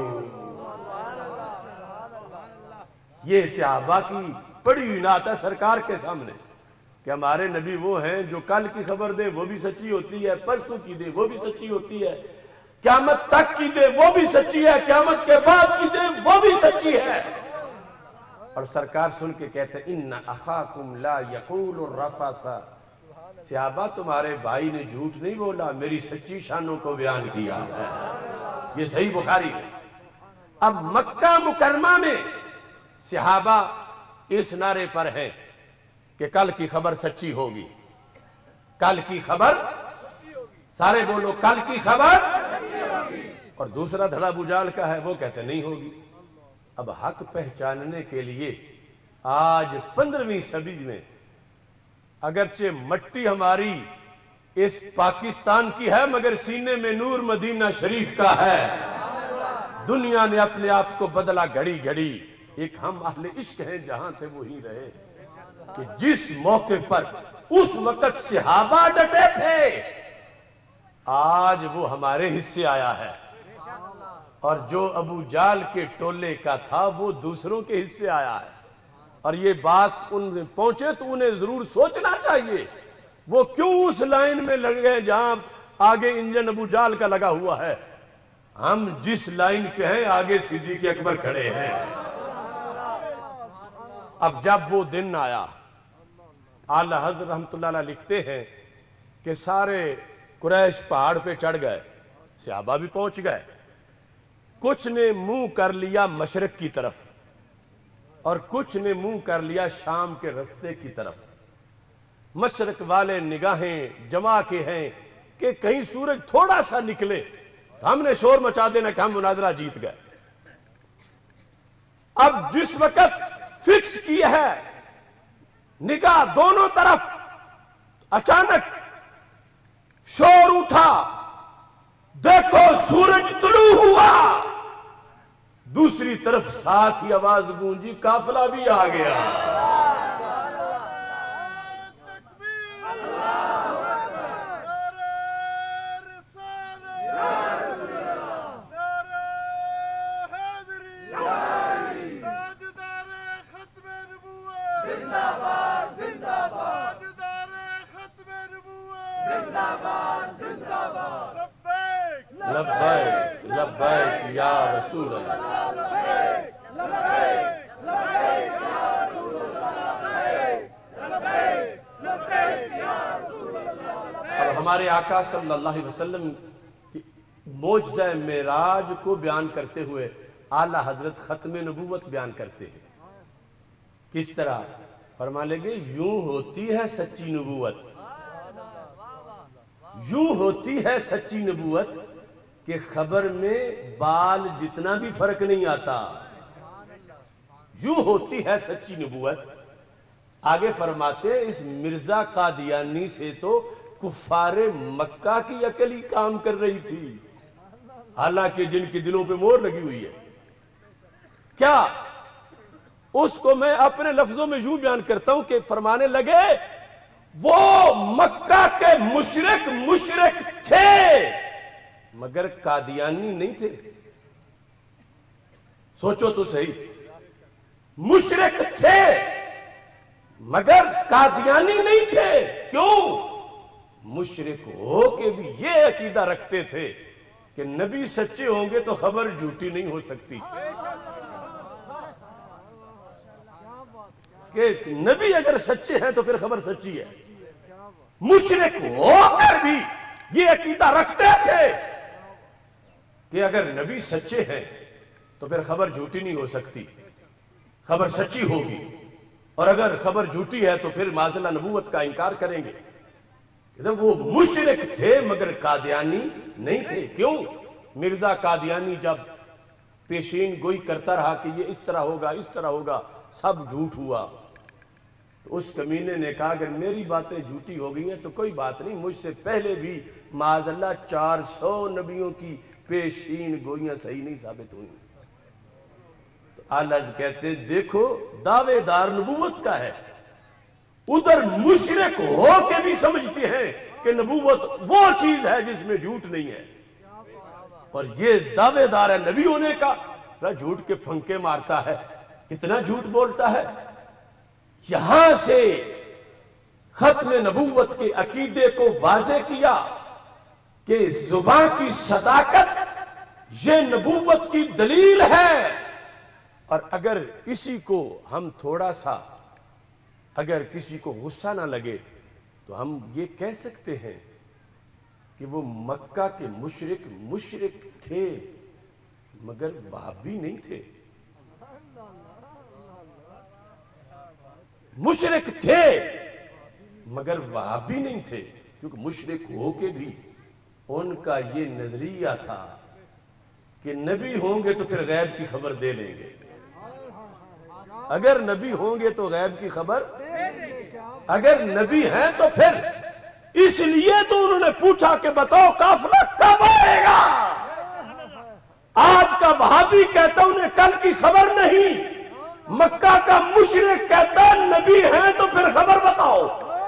یہ صحابہ کی بڑی نعت ہے سرکار کے سامنے کہ ہمارے نبی وہ ہیں جو کل کی خبر دے وہ بھی سچی ہوتی ہے، پرسوں کی دے وہ بھی سچی ہوتی ہے، قیامت تک کی دے وہ بھی سچی ہے، قیامت کے بعد کی دے وہ بھی سچی ہے۔ اور سرکار سن کے کہتے ہیں اِنَّ أَخَاكُمْ لَا يَقُولُ الرَّفَاسَ، صحابہ تمہارے بھائی نے جھوٹ نہیں بولا، میری سچی شانوں کو بیان کیا ہے۔ یہ صحیح بخاری ہے۔ اب مکہ مکرمہ میں صحابہ اس نعرے پر ہیں کہ کل کی خبر سچی ہوگی، کل کی خبر، سارے بولو کل کی خبر، اور دوسرا دھڑا ابو جہل کا ہے، وہ کہتے نہیں ہوگی۔ اب حق پہچاننے کے لیے آج 15ویں صدی میں اگرچہ مٹی ہماری اس پاکستان کی ہے مگر سینے میں نور مدینہ شریف کا ہے۔ دنیا نے اپنے آپ کو بدلا گھڑی گھڑی، ایک ہم اہل عشق ہیں جہاں تھے وہی رہے، کہ جس موقع پر اس وقت صحابہ ڈٹے تھے آج وہ ہمارے حصے آیا ہے، اور جو ابو جہل کے ٹولے کا تھا وہ دوسروں کے حصے آیا ہے، اور یہ بات ان میں پہنچے تو انہیں ضرور سوچنا چاہیے وہ کیوں اس لائن میں لگ گئے جہاں آگے انجن ابو جہل کا لگا ہوا ہے، ہم جس لائن پہ ہیں آگے صدیق اکبر کھڑے ہیں۔ اب جب وہ دن آیا، اعلیٰ حضرت رحمت اللہ علیہ لکھتے ہیں کہ سارے قریش پہاڑ پہ چڑھ گئے، صحابہ بھی پہنچ گئے، کچھ نے منہ کر لیا مشرق کی طرف اور کچھ نے منہ کر لیا شام کے رستے کی طرف۔ مشرق والے نگاہیں جما کے ہیں کہ کہیں سورج تھوڑا سا نکلے تو ہم نے شور مچا دینا کہ ہم مناظرہ جیت گئے۔ اب جس وقت فکس کی ہے نگاہ دونوں طرف، اچانک شور اٹھا، دیکھو سورج طلوع ہوا، دوسری طرف ساتھ ہی آواز گونجی قافلہ بھی آ گیا۔ لبیک لبیک یا رسول اللہ، اور ہمارے آقا صلی اللہ علیہ وسلم کی معجزہ معراج کو بیان کرتے ہوئے اعلیٰ حضرت ختم نبوت بیان کرتے ہیں۔ کس طرح فرما لیں گے، یوں ہوتی ہے سچی نبوت، یوں ہوتی ہے سچی نبوت کہ خبر میں بال جتنا بھی فرق نہیں آتا، یوں ہوتی ہے سچی نبوت۔ آگے فرماتے ہیں اس مرزا قادیانی سے تو کفار مکہ کی عقل ہی کام کر رہی تھی، حالانکہ جن کے دلوں پہ مہر لگی ہوئی ہے۔ کیا اس کو میں اپنے لفظوں میں یوں بیان کرتا ہوں کہ فرمانے لگے وہ مکہ کے مشرک تھے مگر قادیانی نہیں تھے. سوچو تو صحیح، مشرک تھے مگر قادیانی نہیں تھے. کیوں؟ مشرک ہو کے بھی یہ عقیدہ رکھتے تھے کہ نبی سچے ہوں گے تو خبر جھوٹی نہیں ہو سکتی، کہ نبی اگر سچے ہیں تو پھر خبر سچی ہے. مشرک ہو کر بھی یہ عقیدہ رکھتے تھے کہ اگر نبی سچے ہیں تو پھر خبر جھوٹی نہیں ہو سکتی، خبر سچی ہوگی، اور اگر خبر جھوٹی ہے تو پھر معاذ اللہ نبوت کا انکار کریں گے. وہ مشرک تھے مگر قادیانی نہیں تھے. کیوں؟ مرزا قادیانی جب پیشین گوئی کرتا رہا کہ یہ اس طرح ہوگا اس طرح ہوگا، سب جھوٹ ہوا، تو اس کمینے نے کہا اگر میری باتیں جھوٹی ہو گئی ہیں تو کوئی بات نہیں، مجھ سے پہلے بھی معاذ اللہ 400 نبیوں کی پیشین گوئیاں صحیح نہیں ثابت ہوئی. تو آلہ کہتے ہیں دیکھو دعوے دار نبوت کا ہے، ادھر مشرک ہو کے بھی سمجھتے ہیں کہ نبوت وہ چیز ہے جس میں جھوٹ نہیں ہے، اور یہ دعوے دار ہے نبی ہونے کا، جھوٹ کے پھنکے مارتا ہے، اتنا جھوٹ بولتا ہے. یہاں سے ختم نبوت کے عقیدے کو واضح کیا کہ زبان کی صداقت یہ نبوت کی دلیل ہے. اور اگر اسی کو ہم تھوڑا سا، اگر کسی کو غصہ نہ لگے تو ہم یہ کہہ سکتے ہیں کہ وہ مکہ کے مشرک تھے مگر وہابی نہیں تھے. مشرک تھے مگر وہابی نہیں تھے، کیونکہ مشرک ہو کے بھی ان کا یہ نظریہ تھا کہ نبی ہوں گے تو پھر غیب کی خبر دے لیں گے، اگر نبی ہوں گے تو غیب کی خبر، اگر نبی ہیں تو پھر اس لیے تو انہوں نے پوچھا کہ بتاؤ قافلہ کب آئے گا. آج کا وہابی کہتا انہیں کل کی خبر نہیں، مکہ کا مشرک کہتا نبی ہیں تو پھر خبر بتاؤ.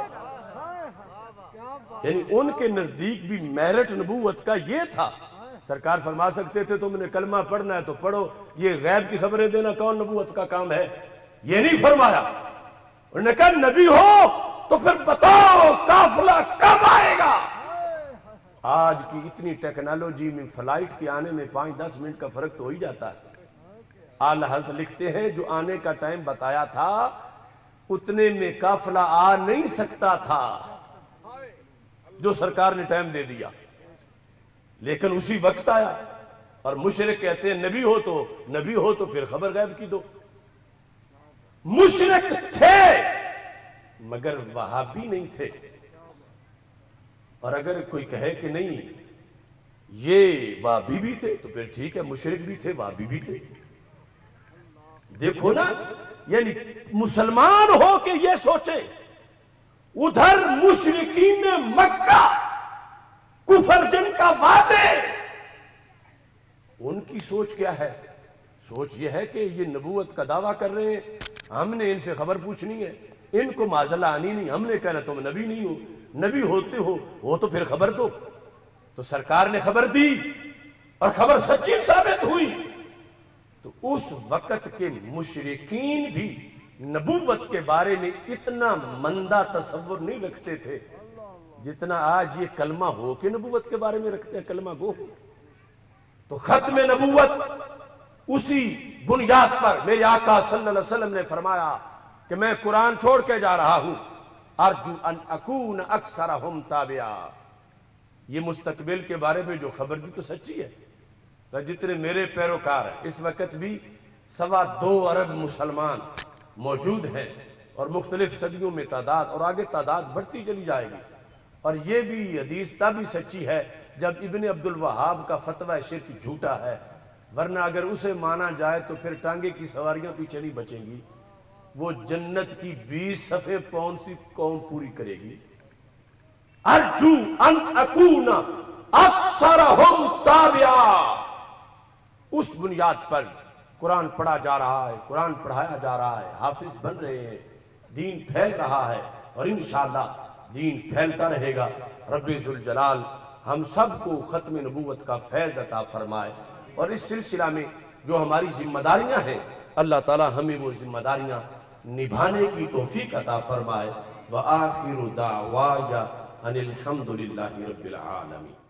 یعنی ان کے نزدیک بھی میرٹ نبوت کا یہ تھا. سرکار فرما سکتے تھے تم نے کلمہ پڑھنا ہے تو پڑھو، یہ غیب کی خبریں دینا کون نبوت کا کام ہے؟ یہ نہیں فرمایا. انہوں نے کہا نبی ہو تو پھر بتاؤ قافلہ کب آئے گا. آج کی اتنی ٹیکنالوجی میں فلائٹ کے آنے میں 5-10 منٹ کا فرق تو ہو ہی جاتا ہے. اعلیٰ حضرت لکھتے ہیں جو آنے کا ٹائم بتایا تھا اتنے میں قافلہ آ نہیں سکتا تھا جو سرکار نے ٹائم دے دیا، لیکن اسی وقت آیا. اور مشرک کہتے ہیں نبی ہو تو پھر خبر غیب کی دو. مشرک تھے مگر وہابی نہیں تھے. اور اگر کوئی کہے کہ نہیں یہ وہابی بھی تھے تو پھر ٹھیک ہے، مشرک بھی تھے وہابی بھی تھے. دیکھو نا، یعنی مسلمان ہو کے یہ سوچے ادھر مشرکین مکہ کفر جن کا واضح، ان کی سوچ کیا ہے؟ سوچ یہ ہے کہ یہ نبوت کا دعویٰ کر رہے ہیں، ہم نے ان سے خبر پوچھنی ہے، ان کو معذلہ آنی نہیں، ہم نے کہنا تم نبی نہیں ہو، نبی ہوتے ہو تو پھر خبر دو. تو سرکار نے خبر دی اور خبر سچی ثابت ہوئی. تو اس وقت کے مشرکین بھی نبوت کے بارے میں اتنا مندہ تصور نہیں رکھتے تھے جتنا آج یہ کلمہ ہو کے نبوت کے بارے میں رکھتے ہیں، کلمہ گو. تو ختم نبوت اسی بنیاد پر میرے آقا صلی اللہ علیہ وسلم نے فرمایا کہ میں قرآن چھوڑ کے جا رہا ہوں، ارجو ان اکون اکثرہم تابعا. یہ مستقبل کے بارے میں جو خبر دی تو سچی ہے. جتنے میرے پیروکار ہیں اس وقت بھی 2.25 ارب مسلمان موجود ہیں، اور مختلف صدیوں میں تعداد اور آگے تعداد بڑھتی چلی جائے گی. اور یہ بھی حدیث تبھی سچی ہے جب ابن عبد الوہاب کا فتویٰ شرک جھوٹا ہے، ورنہ اگر اسے مانا جائے تو پھر ٹانگے کی سواریاں پیچھے نہیں بچیں گی. وہ جنت کی 20 صفحے کون سی قوم پوری کرے گی. ارجو ان اکون اکثرہم تابعا. اس بنیاد پر قرآن پڑھا جا رہا ہے، قرآن پڑھایا جا رہا ہے، حافظ بن رہے ہیں، دین پھیل رہا ہے، اور انشاءاللہ دین پھیلتا رہے گا۔ رب ذوالجلال ہم سب کو ختم نبوت کا فیض عطا فرمائے، اور اس سلسلہ میں جو ہماری ذمہ داریاں ہیں اللہ تعالی ہمیں وہ ذمہ داریاں نبھانے کی توفیق عطا فرمائے۔ وآخر دعوایا ان الحمد للہ رب العالمین۔